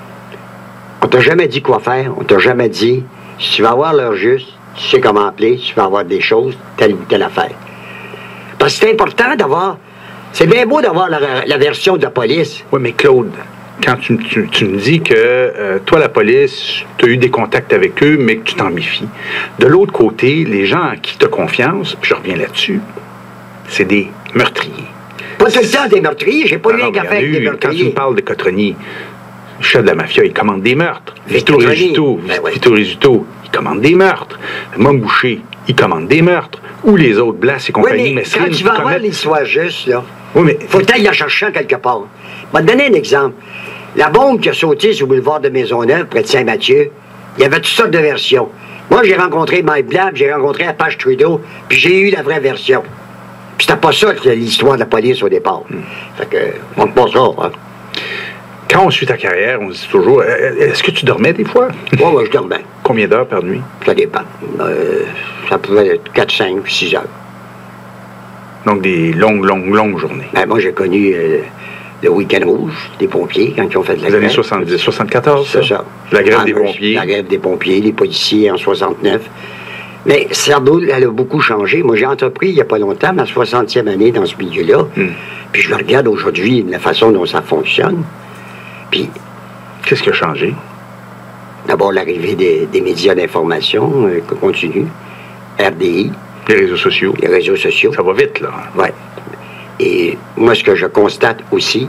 On t'a jamais dit quoi faire, on t'a jamais dit... Si tu vas avoir l'heure juste, tu sais comment appeler, si tu vas avoir des choses, telle ou telle affaire. Parce que c'est important d'avoir... C'est bien beau d'avoir la version de la police. Oui, mais Claude, quand tu me dis que toi, la police, tu as eu des contacts avec eux, mais que tu t'en méfies. De l'autre côté, les gens à qui tu as confiance, puis je reviens là-dessus, c'est des meurtriers. Pas tout le temps des meurtriers, j'ai pas eu un café avec des meurtriers. Quand tu me parles de Catroni, le chef de la mafia, il commande des meurtres. Vito Rizzuto, il commande des meurtres. M'emboucher, il commande des meurtres. Ou les autres, Blas et compagnie, oui, mais quand tu vas avoir l'histoire juste, là, oui, mais... faut aller la chercher quelque part. Je vais te donner un exemple. La bombe qui a sauté sur le boulevard de Maisonneuve, près de Saint-Mathieu, il y avait toutes sortes de versions. Moi, j'ai rencontré Mike Blab, j'ai rencontré Apache Trudeau, puis j'ai eu la vraie version. Puis c'était pas ça l'histoire de la police au départ. Fait que, on ne pense pas, hein. Quand on suit ta carrière, on se dit toujours, est-ce que tu dormais des fois? Oui, je dormais. Combien d'heures par nuit? Ça dépend. Ça pouvait être 4, 5, 6 heures. Donc des longues journées. Ben, moi, j'ai connu le week-end rouge des pompiers quand ils ont fait de la grève. Les années 70, 74, c'est ça. La grève des pompiers. La grève des pompiers, les policiers en 69. Mais Sardoul, elle a beaucoup changé. Moi, j'ai entrepris il n'y a pas longtemps ma 60e année dans ce milieu-là. Puis je le regarde aujourd'hui, la façon dont ça fonctionne. Puis, qu'est-ce qui a changé? D'abord, l'arrivée des médias d'information continue, RDI. Les réseaux sociaux. Les réseaux sociaux. Ça va vite, là. Oui. Et moi, ce que je constate aussi,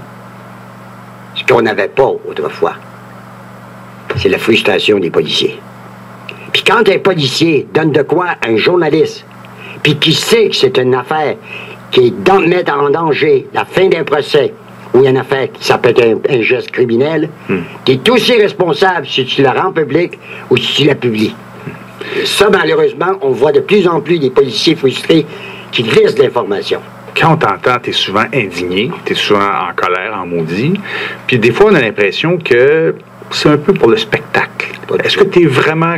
ce qu'on n'avait pas autrefois, c'est la frustration des policiers. Puis quand un policier donne de quoi à un journaliste, puis qui sait que c'est une affaire qui met en danger la fin d'un procès, ou une affaire qui s'appelle un geste criminel, tu es aussi responsable si tu la rends publique ou si tu la publies. Ça, malheureusement, on voit de plus en plus des policiers frustrés qui glissent l'information. Quand on t'entend, tu es souvent indigné, tu es souvent en colère, en maudit, puis des fois, on a l'impression que c'est un peu pour le spectacle. Est-ce que tu es vraiment...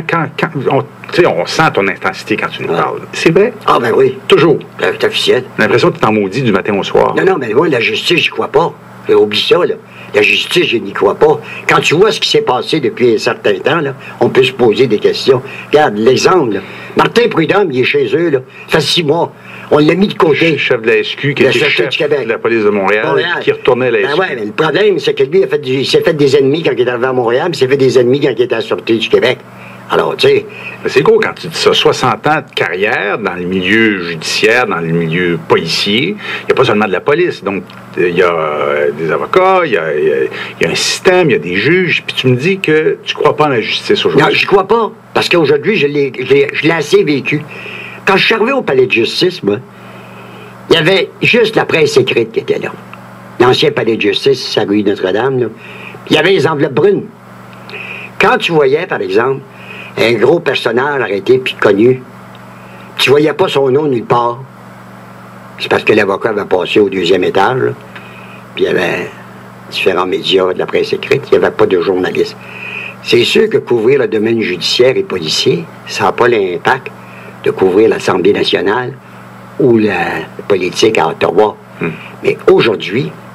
on sent ton intensité quand tu nous parles. C'est vrai? Ah, ben oui. Toujours. C'est officiel. J'ai l'impression que tu es en maudit du matin au soir. Non, mais moi, la justice, j'y crois pas. Oublie ça, là. La justice, je n'y crois pas. Quand tu vois ce qui s'est passé depuis un certain temps, là, on peut se poser des questions. Regarde, l'exemple, là. Martin Prudhomme, il est chez eux, là. Ça fait 6 mois. On l'a mis de côté. Le chef de la SQ, qui était chef de la police de Montréal. Qui retournait à la SQ. Ben ouais, mais le problème, c'est que lui, il s'est fait des ennemis quand il est arrivé à Montréal, puis il s'est fait des ennemis quand il était à la Sûreté du Québec. Alors, tu sais... C'est gros quand tu dis ça. 60 ans de carrière dans le milieu judiciaire, dans le milieu policier. Il n'y a pas seulement de la police. Donc, il y a des avocats, il y a un système, il y a des juges. Puis tu me dis que tu ne crois pas en la justice aujourd'hui. Non, je ne crois pas. Parce qu'aujourd'hui, je l'ai assez vécu. Quand je suis arrivé au palais de justice, moi, il y avait juste la presse écrite qui était là. L'ancien palais de justice, sa rue Notre-Dame, là. Il y avait les enveloppes brunes. Quand tu voyais, par exemple, un gros personnage arrêté puis connu, tu voyais pas son nom nulle part. C'est parce que l'avocat avait passé au 2e étage, là, puis il y avait différents médias de la presse écrite, il n'y avait pas de journalistes. C'est sûr que couvrir le domaine judiciaire et policier, ça n'a pas l'impact de couvrir l'Assemblée nationale ou la politique à Ottawa. Mais aujourd'hui,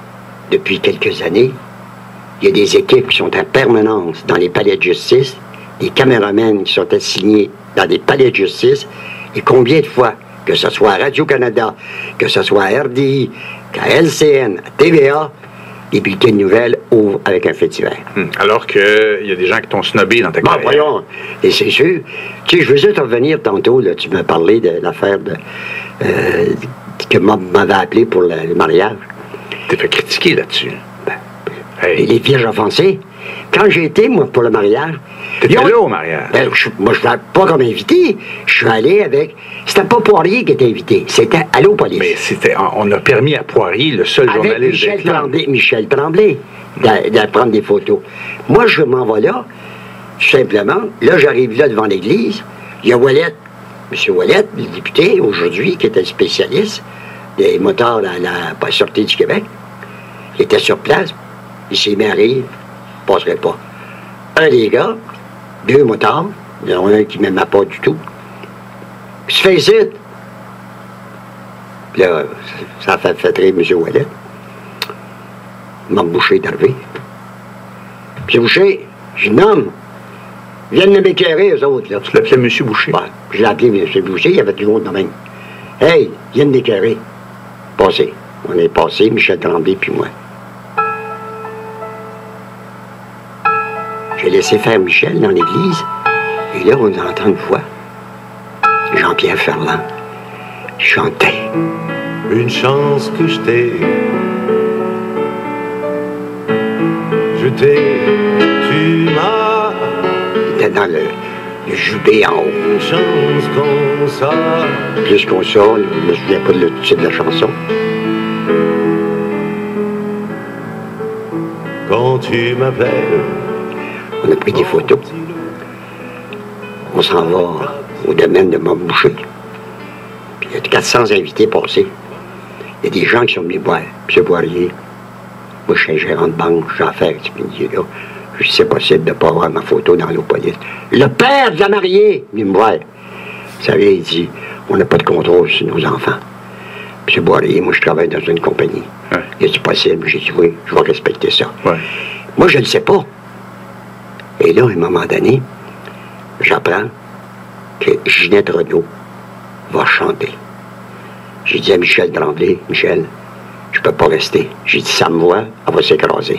depuis quelques années, il y a des équipes qui sont en permanence dans les palais de justice, des caméramans qui sont assignés dans des palais de justice, et combien de fois, que ce soit à Radio-Canada, que ce soit à RDI, qu'à LCN, à TVA, les bulletins de nouvelles ouvrent avec un fait divers. Alors qu'il y a des gens qui t'ont snobé dans ta carrière. Voyons, et c'est sûr. Tu sais, je veux juste revenir tantôt, là, tu m'as parlé de l'affaire que m'avait appelé pour le mariage. T'es fait critiquer là-dessus. Et les vierges offensées. Quand j'ai été, moi, pour le mariage... T'étais là au mariage? Moi, je ne vais pas comme invité. Je suis allé avec... C'était pas Poirier qui était invité. C'était Allô Police. Mais on a permis à Poirier, le seul avec journaliste Michel Tremblay, de prendre des photos. Moi, je m'en vais là, tout simplement. Là, j'arrive là devant l'église. Il y a Ouellette, M. Ouellette, le député, aujourd'hui, qui était spécialiste des motards à la Sûreté du Québec. Il était sur place. Il s'est mis à rire. Je ne passerait pas. Un des gars, 2 motards, il y en a un qui ne m'aimait pas du tout. Il se fait ici. Là, ça a fait rire M. Ouellet. Mme Boucher est arrivé. Puis Boucher, je dis, non, viennent de m'éclairer, eux autres, là. Tu l'appelais M. Boucher? Ouais, je l'ai appelé M. Boucher, il y avait du monde de même. Hey, viennent d'éclairer. Passez. On est passé, Michel Tremblay puis moi. J'ai laissé faire Michel dans l'église, et là, on entend une voix. Jean-Pierre Ferland chantait. Une chance que je t'ai. Je t'ai, tu m'as. Il était dans le jubé en haut. Une chance comme ça. Plus qu'on ça, je me souviens pas du titre de la chanson. Quand tu m'appelles. On a pris des photos. On s'en va au domaine de Mme Boucher. Puis il y a 400 invités passés. Il y a des gens qui sont venus boire. M. Poirier, moi je suis un gérant de banque, j'ai affaire avec ce milieu-là. Je sais c'est possible de ne pas avoir ma photo dans l'eau police. Le père de la mariée, venu me voir. Vous savez, il dit, on n'a pas de contrôle sur nos enfants. M. Poirier, moi je travaille dans une compagnie. Ouais. Il dit, c'est possible. J'ai dit, oui, je vais respecter ça. Ouais. Moi, je ne le sais pas. Et là, à un moment donné, j'apprends que Ginette Renault va chanter. J'ai dit à Michel Tremblay, Michel, je peux pas rester. J'ai dit, ça me voit, elle va s'écraser.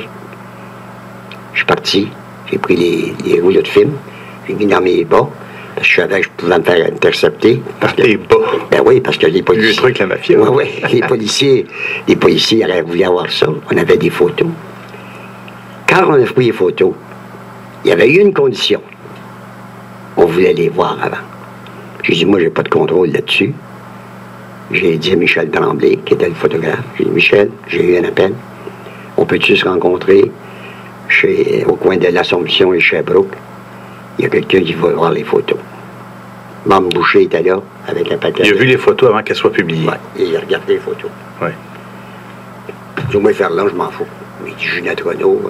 Je suis parti, j'ai pris les rouleaux de film, j'ai mis dans mes bas, parce que je savais que je pouvais me faire intercepter. Par tes bas? Ben oui, parce que les policiers... Le truc, la mafia. Oui, oui, les policiers auraient voulu avoir ça. On avait des photos. Quand on a pris les photos, il y avait eu une condition. On voulait les voir avant. J'ai dit, moi, j'ai pas de contrôle là-dessus. J'ai dit à Michel Tremblay, qui était le photographe, j'ai dit, Michel, j'ai eu un appel. On peut-tu se rencontrer au coin de l'Assomption et Sherbrooke? Il y a quelqu'un qui va voir les photos. Mme Boucher était là, avec un paquet. Il a vu les photos avant qu'elles soient publiées. Oui, et il a regardé les photos. Oui. Du moins, faire là, je m'en fous. Mais il dit, Ginette Renault.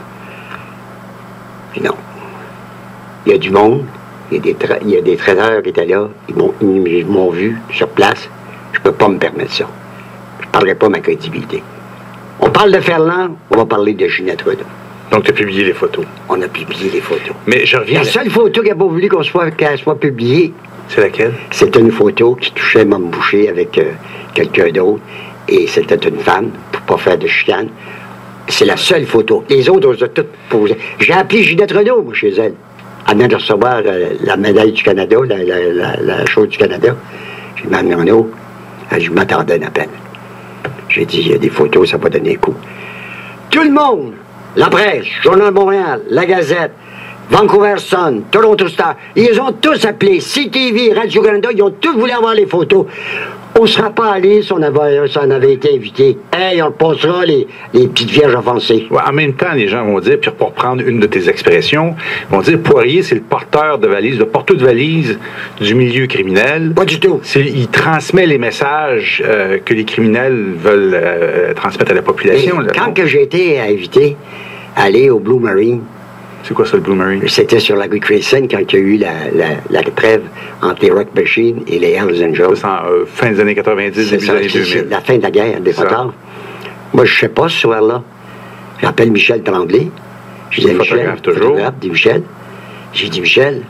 Puis non. Il y a du monde, il y a des traiteurs qui étaient là, ils m'ont vu sur place. Je ne peux pas me permettre ça. Je ne parlerai pas de ma crédibilité. On parle de Ferland, on va parler de Ginette Renault. Donc, tu as publié les photos. On a publié les photos. Mais je reviens... La seule photo qui n'a pas voulu qu'elle soit publiée, c'est laquelle? C'était une photo qui touchait Mme Boucher avec quelqu'un d'autre. Et c'était une femme, pour ne pas faire de chicane. C'est la seule photo. Les autres, on les a toutes posées. J'ai appelé Ginette Renault, moi, chez elle. Elle vient de recevoir la médaille du Canada, la chose du Canada. J'ai dit, Mme Renault, je m'attendais à un appel. J'ai dit, il y a des photos, ça va donner un coup. Tout le monde, la presse, Journal de Montréal, La Gazette, Vancouver Sun, Toronto Star, ils ont tous appelé, CTV, Radio-Canada, ils ont tous voulu avoir les photos. On ne sera pas allé si on avait été invité. Hey, on passera les petites vierges offensées. Ouais, en même temps, les gens vont dire, puis pour reprendre une de tes expressions, ils vont dire Poirier, c'est le porteur de valise, le porteur de valise du milieu criminel. Pas du tout. Il transmet les messages que les criminels veulent transmettre à la population. Là, quand que j'ai été invité à aller au Blue Marine, c'est quoi ça, le Blue Marine? C'était sur la rue Crescent quand il y a eu la trêve entre les Rock Machine et les Hells Angels. C'est en fin des années 90, début des années 2000. C'est la fin de la guerre, des motards. Moi, je ne sais pas ce soir-là. J'appelle Michel Tremblay. Je dis, Michel, toujours. Dit Michel. J'ai dit, Michel,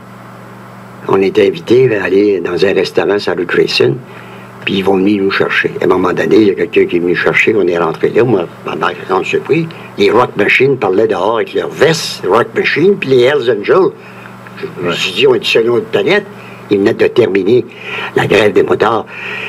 on était invités à aller dans un restaurant sur la rue Grayson, puis ils vont venir nous chercher. À un moment donné, il y a quelqu'un qui est venu chercher, on est rentré là, moi, ma grande surprise, les Rock Machines parlaient dehors avec leurs vestes, Rock Machines, puis les Hells Angels. Je me suis dit, on est sur une autre planète. Ils venaient de terminer la grève des motards.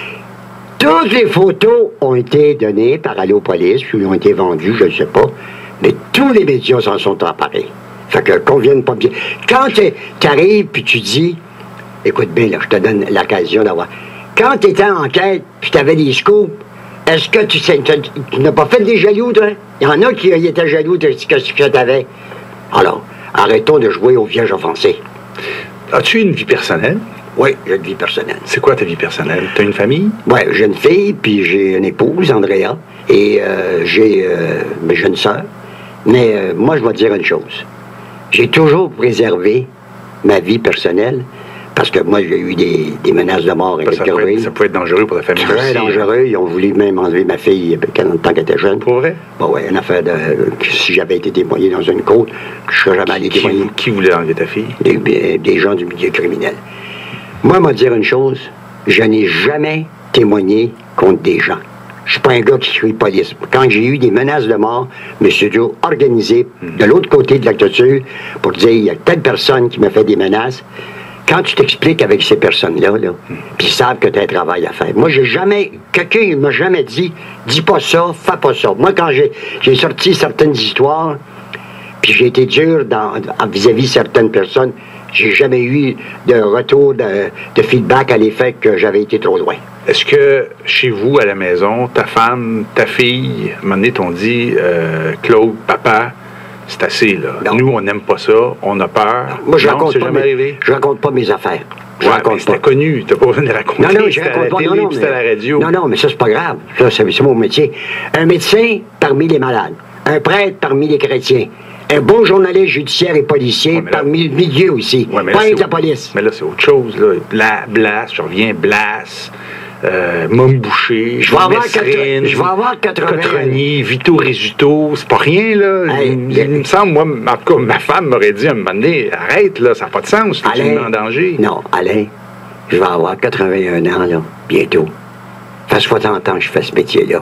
Toutes les photos ont été données par Allopolis, ou ont été vendues, je ne sais pas, mais tous les médias s'en sont emparés. Fait que qu'on vienne pas bien. Quand tu arrives puis tu dis, écoute bien, là, je te donne l'occasion d'avoir. Quand tu étais en enquête puis tu avais des scoops, est-ce que tu n'as pas fait des jaloux, toi? Il y en a qui étaient jaloux de ce que tu avais. Alors, arrêtons de jouer aux vierges offensées. As-tu une vie personnelle? Oui, j'ai une vie personnelle. C'est quoi ta vie personnelle? Tu as une famille? Oui, j'ai une fille, puis j'ai une épouse, Andrea, et j'ai mes jeunes sœurs. Mais moi, je vais te dire une chose. J'ai toujours préservé ma vie personnelle, parce que moi, j'ai eu des menaces de mort avec Ça peut être dangereux pour la famille Très aussi. dangereux. Ils ont voulu même enlever ma fille tant qu'elle était jeune. Pour vrai? Bon, ouais, une affaire de... Si j'avais été témoigné dans une côte, je serais jamais allé témoigner. Qui voulait enlever ta fille? Des gens du milieu criminel. Moi, je vais dire une chose. Je n'ai jamais témoigné contre des gens. Je suis pas un gars qui crie police. Quand j'ai eu des menaces de mort, je me suis toujours organisé de l'autre côté de la clôture pour dire, il y a telle personne qui me fait des menaces. Quand tu t'expliques avec ces personnes-là, puis ils savent que tu as un travail à faire. Moi, quelqu'un ne m'a jamais dit, dis pas ça, fais pas ça. Moi, quand j'ai sorti certaines histoires, puis j'ai été dur vis-à-vis certaines personnes, j'ai jamais eu de retour de feedback à l'effet que j'avais été trop loin. Est-ce que chez vous, à la maison, ta femme, ta fille, à un moment donné, t'ont dit, Claude, papa, c'est assez, là. Non. Nous, on n'aime pas ça, on a peur. Non. Moi, je raconte pas mes affaires. Ouais, mais c'était connu, t'as pas besoin de le raconter. Non, je raconte pas. Non, c'était à la radio. Non, mais ça, c'est pas grave. Ça, c'est mon métier. Un médecin parmi les malades. Un prêtre parmi les chrétiens. Un bon journaliste judiciaire et policier parmi le milieu aussi. Ouais, pas être la police. Mais là, c'est autre chose, là. Blas, je reviens, Blas. Mom Boucher, je vais avoir 80 Cotroni, Vito Rizzuto, c'est pas rien, là. Il me semble, moi, en tout cas, ma femme m'aurait dit à un moment donné, arrête, là, ça n'a pas de sens, tu me mets en danger. Non, Alain, je vais avoir 81 ans, là, bientôt. Ça fait 60 ans que je fais ce métier-là.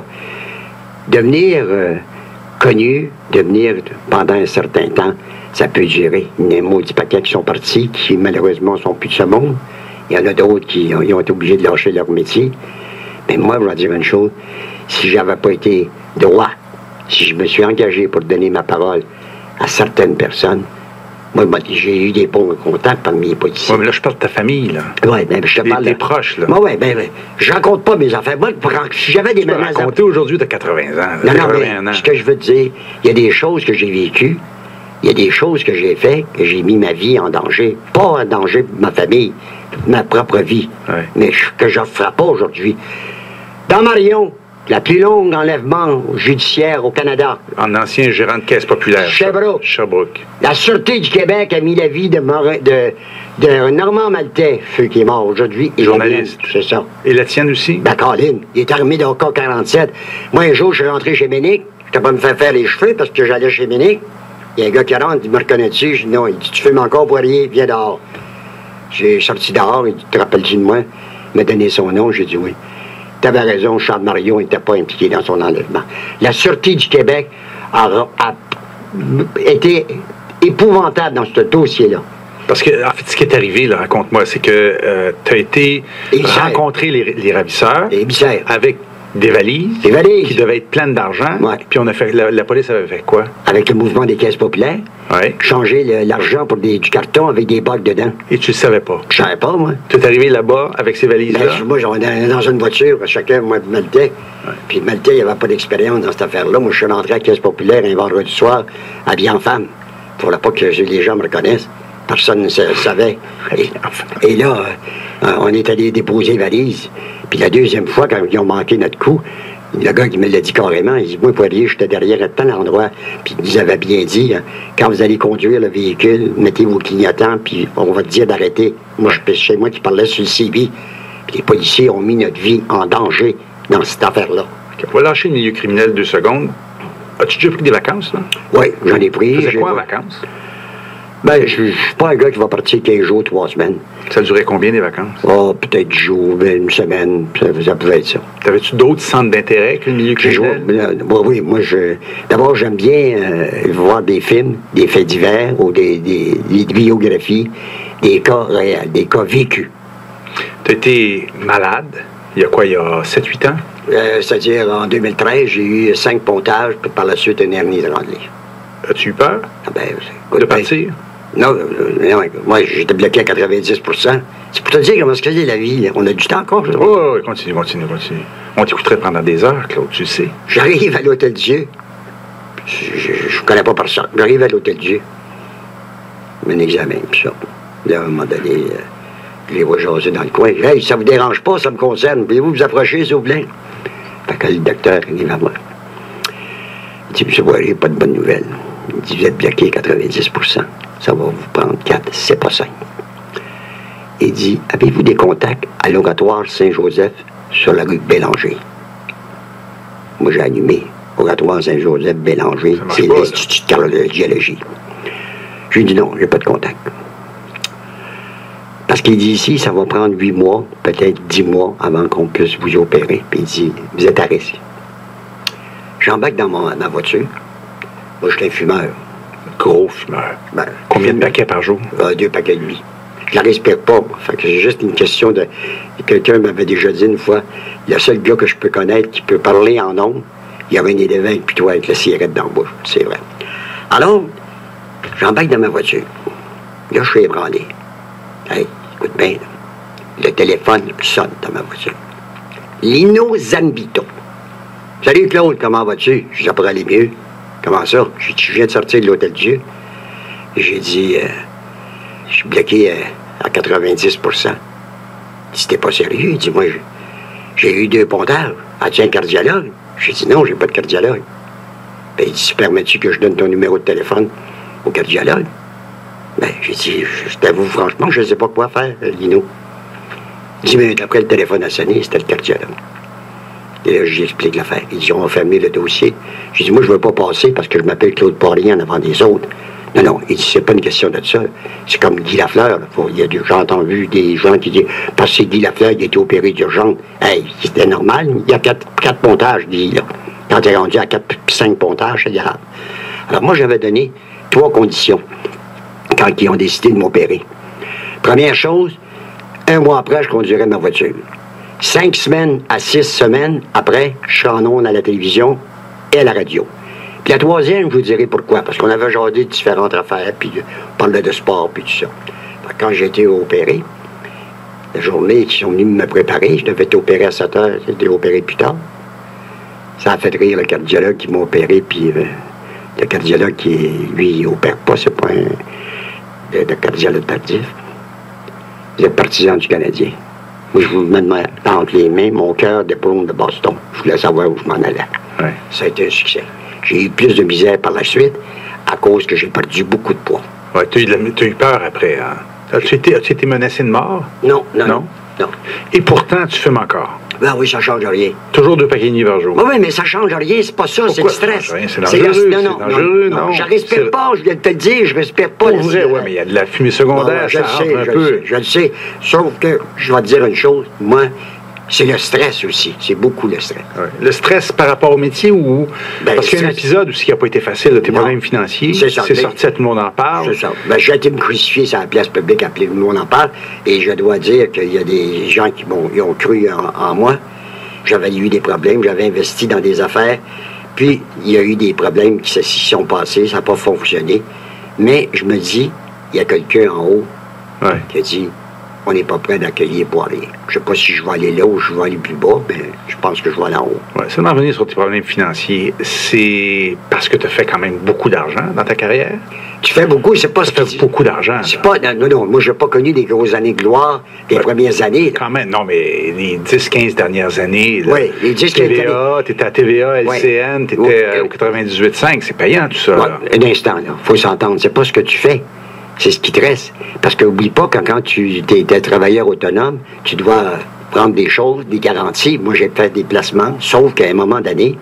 Devenir connu, pendant un certain temps, ça peut durer. Il y a des maudits paquets qui sont partis, qui malheureusement sont plus de ce monde. Il y en a d'autres qui ont été obligés de lâcher leur métier. Mais moi, je vais dire une chose. Si j'avais pas été droit, si je me suis engagé pour donner ma parole à certaines personnes, moi, j'ai eu des bons contacts parmi les policiers. Oui, mais là, je parle de ta famille, là. Oui, ben, je te parle des proches, là. Oui, ben, je raconte pas mes affaires. Moi, si j'avais des menaces... raconter aujourd'hui, de 80 ans. Non, ce que je veux te dire, il y a des choses que j'ai vécues, il y a des choses que j'ai faites, que j'ai mis ma vie en danger. Pas en danger pour ma famille, ma propre vie, mais que je ne ferai pas aujourd'hui. Dans Marion, la plus longue enlèvement judiciaire au Canada. En ancien gérant de caisse populaire. Sherbrooke. La Sûreté du Québec a mis la vie de Normand Maltais, feu qui est mort aujourd'hui. Journaliste. C'est ça. Et la tienne aussi? Ben, Colin, il est armé d'un K-47. Moi, un jour, je suis rentré chez Ménic. Je n'ai pas me faire les cheveux parce que j'allais chez Ménic. Il y a un gars qui rentre, il me reconnaît-tu? Je dis non. Il dit, tu fumes encore Poirier? Viens dehors. J'ai sorti dehors. Il dit, te rappelles-tu de moi? Il m'a donné son nom. J'ai dit oui. T'avais raison, Charles Marion n'était pas impliqué dans son enlèvement. La Sûreté du Québec a été épouvantable dans ce dossier-là. Parce que, en fait, ce qui est arrivé, là, raconte-moi, c'est que tu as été rencontrer les ravisseurs avec des valises qui devaient être pleines d'argent. Ouais. Puis on a fait, la police avait fait quoi? Avec le mouvement des caisses populaires. Ouais. Changer l'argent pour du carton avec des bocs dedans. Et tu le savais pas? Je savais pas, moi. Tu es arrivé là-bas avec ces valises-là? Ben, moi, j'en dans une voiture, chacun, moi, Maltais. Ouais. Puis Maltais, il n'y avait pas d'expérience dans cette affaire-là. Moi, je suis rentré à la caisse populaire un vendredi soir, habillé en femme. Il ne faudrait pas que les gens me reconnaissent. Personne ne savait. Et là, on est allé déposer les valises. Puis la deuxième fois, quand ils ont manqué notre coup, le gars qui me l'a dit carrément, il dit, moi, Poirier, j'étais derrière à tel endroit. Puis il nous avait bien dit, quand vous allez conduire le véhicule, mettez vos clignotants, puis on va te dire d'arrêter. Moi, chez moi qui parlais sur le CB. Puis les policiers ont mis notre vie en danger dans cette affaire-là. On va lâcher le milieu criminel 2 secondes. As-tu déjà pris des vacances, là? Oui, j'en ai pris. Tu faisais quoi en vacances? Ben, je suis pas un gars qui va partir 15 jours, 3 semaines. Ça durait combien, les vacances? Oh, peut-être 10 jours, une semaine, ça pouvait être ça. T'avais-tu d'autres centres d'intérêt que le milieu criminel? Oui, moi, d'abord, j'aime bien voir des films, des faits divers ou des biographies, des cas réels, des cas vécus. Tu as été malade, il y a quoi, il y a 7-8 ans? C'est-à-dire, en 2013, j'ai eu 5 pontages, puis par la suite, une hernie de Randley. As-tu eu peur De partir? Non, moi, j'étais bloqué à 90 C'est pour te dire comment se faisait la vie. Là. On a du temps encore. Oui, continue. On t'écouterait pendant des heures, Claude, tu le sais. J'arrive à l'Hôtel Dieu. Je connais pas personne. J'arrive à l'Hôtel Dieu. Un examen, puis ça. Là, à un moment donné, je les vois jaser dans le coin. Hey, ça vous dérange pas, ça me concerne. Voulez-vous vous approcher, s'il vous plaît? Fait que le docteur, il est vers moi. Il dit, M. Boileau, pas de bonnes nouvelles. Il dit, vous êtes bloqué à 90 Ça va vous prendre 4, c'est pas 5. Il dit, avez-vous des contacts à l'Oratoire Saint-Joseph sur la rue Bélanger? Moi, j'ai allumé. Oratoire Saint-Joseph Bélanger, c'est l'Institut de cardiologie. Je lui ai dit non, j'ai pas de contact. Parce qu'il dit ici, ça va prendre 8 mois, peut-être 10 mois avant qu'on puisse vous opérer. Puis il dit, vous êtes à risque. J'embarque dans ma voiture. Moi, je suis un fumeur. Gros fumeur. Ben, combien de paquets par jour? 2 paquets de demi. Je la respire pas, moi. Fait que c'est juste une question de... Quelqu'un m'avait déjà dit une fois, le seul gars que je peux connaître qui peut parler en ondes, il y avait un élément puis toi avec la cigarette dans la bouche. C'est vrai. Alors, j'embarque dans ma voiture. Là, je suis ébranlé. Hey, écoute bien, le téléphone sonne dans ma voiture. Lino Zambito. Salut Claude, comment vas-tu? Je dis, ça pourrait aller mieux. Comment ça? Je viens de sortir de l'Hôtel Dieu. J'ai dit, je suis bloqué à 90 Il dit, c'était pas sérieux. Il dit, moi, j'ai eu 2 pontages. As-tu un cardiologue? J'ai dit, non, j'ai pas de cardiologue. Ben, il dit, permets-tu que je donne ton numéro de téléphone au cardiologue? Ben, j'ai dit, je t'avoue franchement, je ne sais pas quoi faire, Lino. 10 minutes après, le téléphone a sonné, c'était le cardiologue. Et là, j'explique l'affaire. Il dit, on va fermer le dossier. J'ai dit, moi, je ne veux pas passer parce que je m'appelle Claude Poirier en avant des autres. Non, il dit, c'est pas une question de ça. C'est comme Guy Lafleur. J'ai entendu des gens qui disent, parce que c'est Guy Lafleur, il a été opéré d'urgence. Hey, c'était normal. Il y a 4 pontages, Guy, là. Quand il est rendu à 4 puis 5 pontages, c'est grave. Alors, moi, j'avais donné 3 conditions quand ils ont décidé de m'opérer. Première chose, 1 mois après, je conduirais ma voiture. 5 semaines à 6 semaines après, je serai en ondes à la télévision et à la radio. Puis la troisième, je vous dirai pourquoi. Parce qu'on avait jasé différentes affaires, puis on parlait de sport, puis tout ça. Quand j'ai été opéré, la journée qu'ils sont venus me préparer, je devais être opéré à 7 heures, j'ai été opéré plus tard. Ça a fait rire le cardiologue qui m'a opéré, puis le cardiologue qui, lui, il opère pas, c'est pas un cardiologue tardif. Vous êtes partisan du Canadien. Moi, je vous mets entre les mains mon cœur d'épaule de Boston. Je voulais savoir où je m'en allais. Ouais. Ça a été un succès. J'ai eu plus de misère par la suite à cause que j'ai perdu beaucoup de poids. Ouais, tu as eu peur après. Hein? As-tu été menacé de mort? Non. Et pourtant, tu fumes encore? Ben oui, ça change rien. Toujours 2 paquets de nuit par jour? Oui, mais ça change rien, c'est pas ça, c'est le stress. C'est dangereux, non. Je respire pas, je viens de te le dire, je respire pas. Pour vrai, oui, mais il y a de la fumée secondaire, ça rentre un peu. Je le sais, sauf que, je vais te dire une chose, moi, c'est le stress aussi, c'est beaucoup le stress. Ouais. Le stress par rapport au métier ou... Parce qu'il y a un épisode aussi qui n'a pas été facile, tes problèmes financiers, c'est sorti, tout le monde en parle. C'est ça. Ben, j'ai été me crucifier sur la place publique, tout le monde en parle, et je dois dire qu'il y a des gens qui ont cru en moi. J'avais eu des problèmes, j'avais investi dans des affaires, puis il y a eu des problèmes qui se sont passés, ça n'a pas fonctionné. Mais je me dis, il y a quelqu'un en haut qui a dit, on n'est pas prêt d'accueillir Poirier. Je ne sais pas si je vais aller là ou je vais aller plus bas, mais je pense que je vais aller en haut. Ouais, seulement revenir sur tes problèmes financiers, c'est parce que tu as fait quand même beaucoup d'argent dans ta carrière? Tu fais beaucoup, c'est pas... Tu fais beaucoup d'argent. C'est pas... Non, moi, je n'ai pas connu des grosses années de gloire des premières années. Là. Quand même, non, mais les 10-15 dernières années... Oui, les 10-15 TVA, tu étais à TVA, LCN, tu étais au 98.5, c'est payant tout ça. Un instant, là, faut s'entendre, c'est pas ce que tu fais. C'est ce qui te reste. Parce que n'oublie pas que quand tu es travailleur autonome, tu dois prendre des choses, des garanties. Moi, j'ai fait des placements, sauf qu'à un moment donné,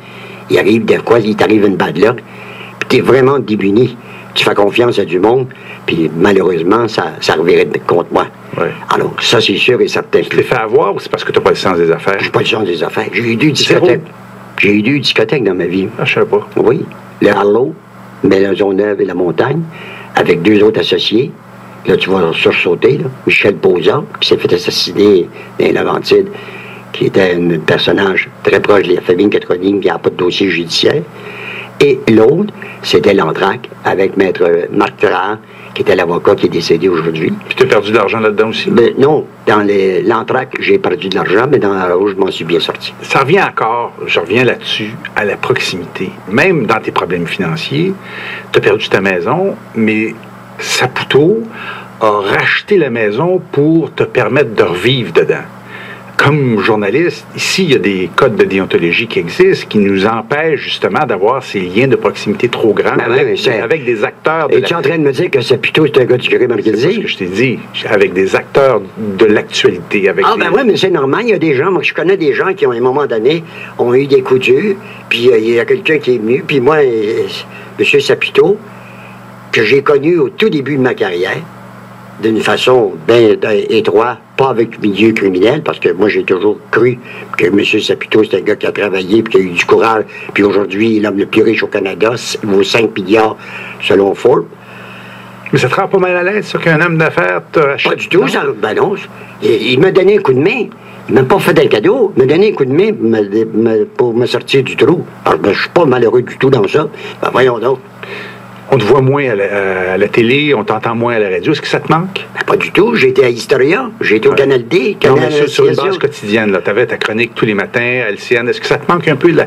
il arrive de quoi, il t'arrive une bad luck, puis t'es vraiment démuni. Tu fais confiance à du monde, puis malheureusement, ça revirait contre moi. Ouais. Alors, ça, c'est sûr et certain. Tu t'es fait avoir ou c'est parce que t'as pas le sens des affaires? J'ai pas le sens des affaires. J'ai eu 2 discothèques. J'ai eu 2 discothèques dans ma vie. Ah, je sais pas. Oui. Le Harlow, Maisonneuve et la Montagne, avec 2 autres associés. Là, tu vas sursauter, là. Michel Poza, qui s'est fait assassiner dans les Laurentides, qui était un personnage très proche de la famille Catherine, qui n'a pas de dossier judiciaire. Et l'autre, c'était l'Entraque, avec Maître Marc Terrard, qui était l'avocat qui est décédé aujourd'hui. Puis tu as perdu de l'argent là-dedans aussi? Ben, non, dans l'Entraque, j'ai perdu de l'argent, mais dans la rouge, je m'en suis bien sorti. Ça revient encore, je reviens là-dessus, à la proximité. Même dans tes problèmes financiers, tu as perdu ta maison, mais Saputo a racheté la maison pour te permettre de revivre dedans. Comme journaliste, ici, il y a des codes de déontologie qui existent qui nous empêchent justement d'avoir ces liens de proximité trop grands avec des acteurs de Es-tu en train de me dire que Saputo est un gars du crime organisé? C'est ce que je t'ai dit. Avec des acteurs de l'actualité. Ben oui, mais c'est normal. Il y a des gens, moi, je connais des gens qui, à un moment donné, ont eu des coups durs, puis il y a quelqu'un qui est venu, puis moi, M. Saputo, que j'ai connu au tout début de ma carrière, d'une façon bien étroite, pas avec le milieu criminel, parce que moi, j'ai toujours cru que M. Saputo, c'est un gars qui a travaillé, puis qui a eu du courage, puis aujourd'hui, il est l'homme le plus riche au Canada, il vaut 5 milliards selon Forbes. Mais ça te rend pas mal à l'aise, ça, qu'un homme d'affaires te rachète? Pas du tout, ça. Ben non. Il m'a donné un coup de main. Il m'a pas fait un cadeau. Il m'a donné un coup de main pour me sortir du trou. Alors, ben, je suis pas malheureux du tout dans ça. Ben, voyons donc. On te voit moins à la télé, on t'entend moins à la radio. Est-ce que ça te manque? Ben, pas du tout. J'étais à Historia. J'étais au Canal D. Non, mais sur une base quotidienne. Tu avais ta chronique tous les matins à LCN. Est-ce que ça te manque un peu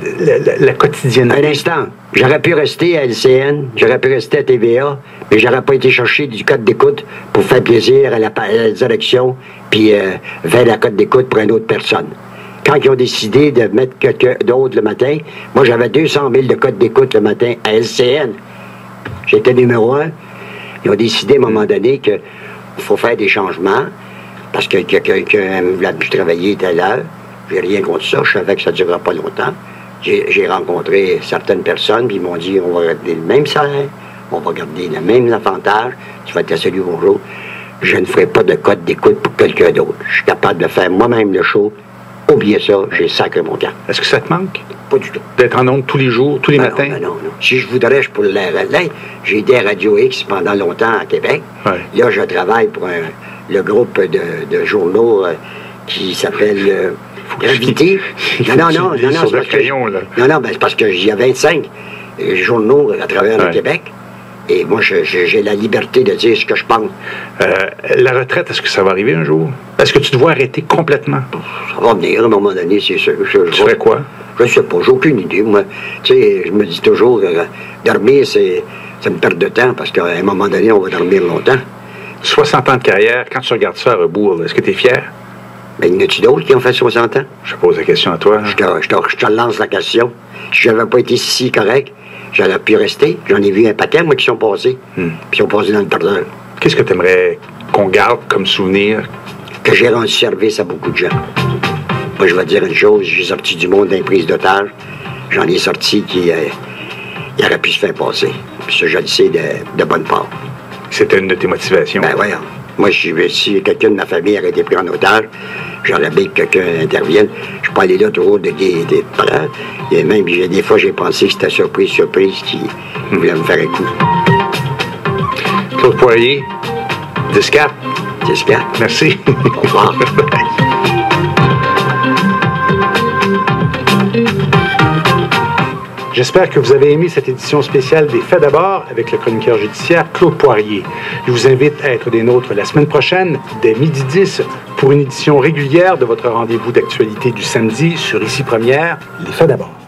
la quotidienneté? Un instant. J'aurais pu rester à LCN, j'aurais pu rester à TVA, mais j'aurais pas été chercher du code d'écoute pour faire plaisir à la direction, puis vers la code d'écoute pour une autre personne. Quand ils ont décidé de mettre quelqu'un d'autre le matin, moi j'avais 200 000 de code d'écoute le matin à LCN. J'étais numéro 1. Ils ont décidé à un moment donné qu'il faut faire des changements parce que quelqu'un voulait plus travailler à l'heure. J'ai rien contre ça. Je savais que ça ne durera pas longtemps. J'ai rencontré certaines personnes, puis ils m'ont dit on va garder le même salaire, on va garder les mêmes avantages, tu vas te saluer bonjour. Je ne ferai pas de code d'écoute pour quelqu'un d'autre. Je suis capable de faire moi-même le show. Oubliez ça, j'ai sacré mon camp. Est-ce que ça te manque? Pas du tout. D'être en ondes tous les jours, tous les matins? Non. Si je voudrais, je pourrais l'aller. J'ai été à Radio X pendant longtemps à Québec. Ouais. Là, je travaille pour le groupe de journaux qui s'appelle Gravité. Non, c'est parce qu'il y a 25 journaux à travers le Québec. Et moi, j'ai la liberté de dire ce que je pense. La retraite, est-ce que ça va arriver un jour? Est-ce que tu te vois arrêter complètement? Ça va venir à un moment donné, c'est sûr. Tu ferais quoi? Je sais pas, j'ai aucune idée. Moi, tu sais, je me dis toujours, dormir, c'est une perte de temps, parce qu'à un moment donné, on va dormir longtemps. 60 ans de carrière, quand tu regardes ça à rebours, est-ce que tu es fier? Ben, y en a-tu d'autres qui ont fait 60 ans? Je pose la question à toi. Je te lance la question. Si je n'avais pas été si correct, j'aurais pu rester. J'en ai vu un paquet, moi, qui sont passés. Puis ils sont passés dans le perdeur. Qu'est-ce que tu aimerais qu'on garde comme souvenir? Que j'ai rendu service à beaucoup de gens. Moi, je vais te dire une chose. J'ai sorti du monde d'une prise d'otage. J'en ai sorti qui aurait pu se faire passer. Puis ça, je le sais de bonne part. C'était une de tes motivations? Ben voyons. Moi, si quelqu'un de ma famille aurait été pris en otage, j'aurais bien que quelqu'un intervienne. Je suis pas allé là toujours de parents. Et même, des fois, j'ai pensé que c'était surprise qui voulait me faire un coup. Claude Poirier, 10-4. 10-4. Merci. Au revoir. J'espère que vous avez aimé cette édition spéciale des Faits d'abord avec le chroniqueur judiciaire Claude Poirier. Je vous invite à être des nôtres la semaine prochaine, dès 12h10, pour une édition régulière de votre rendez-vous d'actualité du samedi sur Ici Première, les Faits d'abord.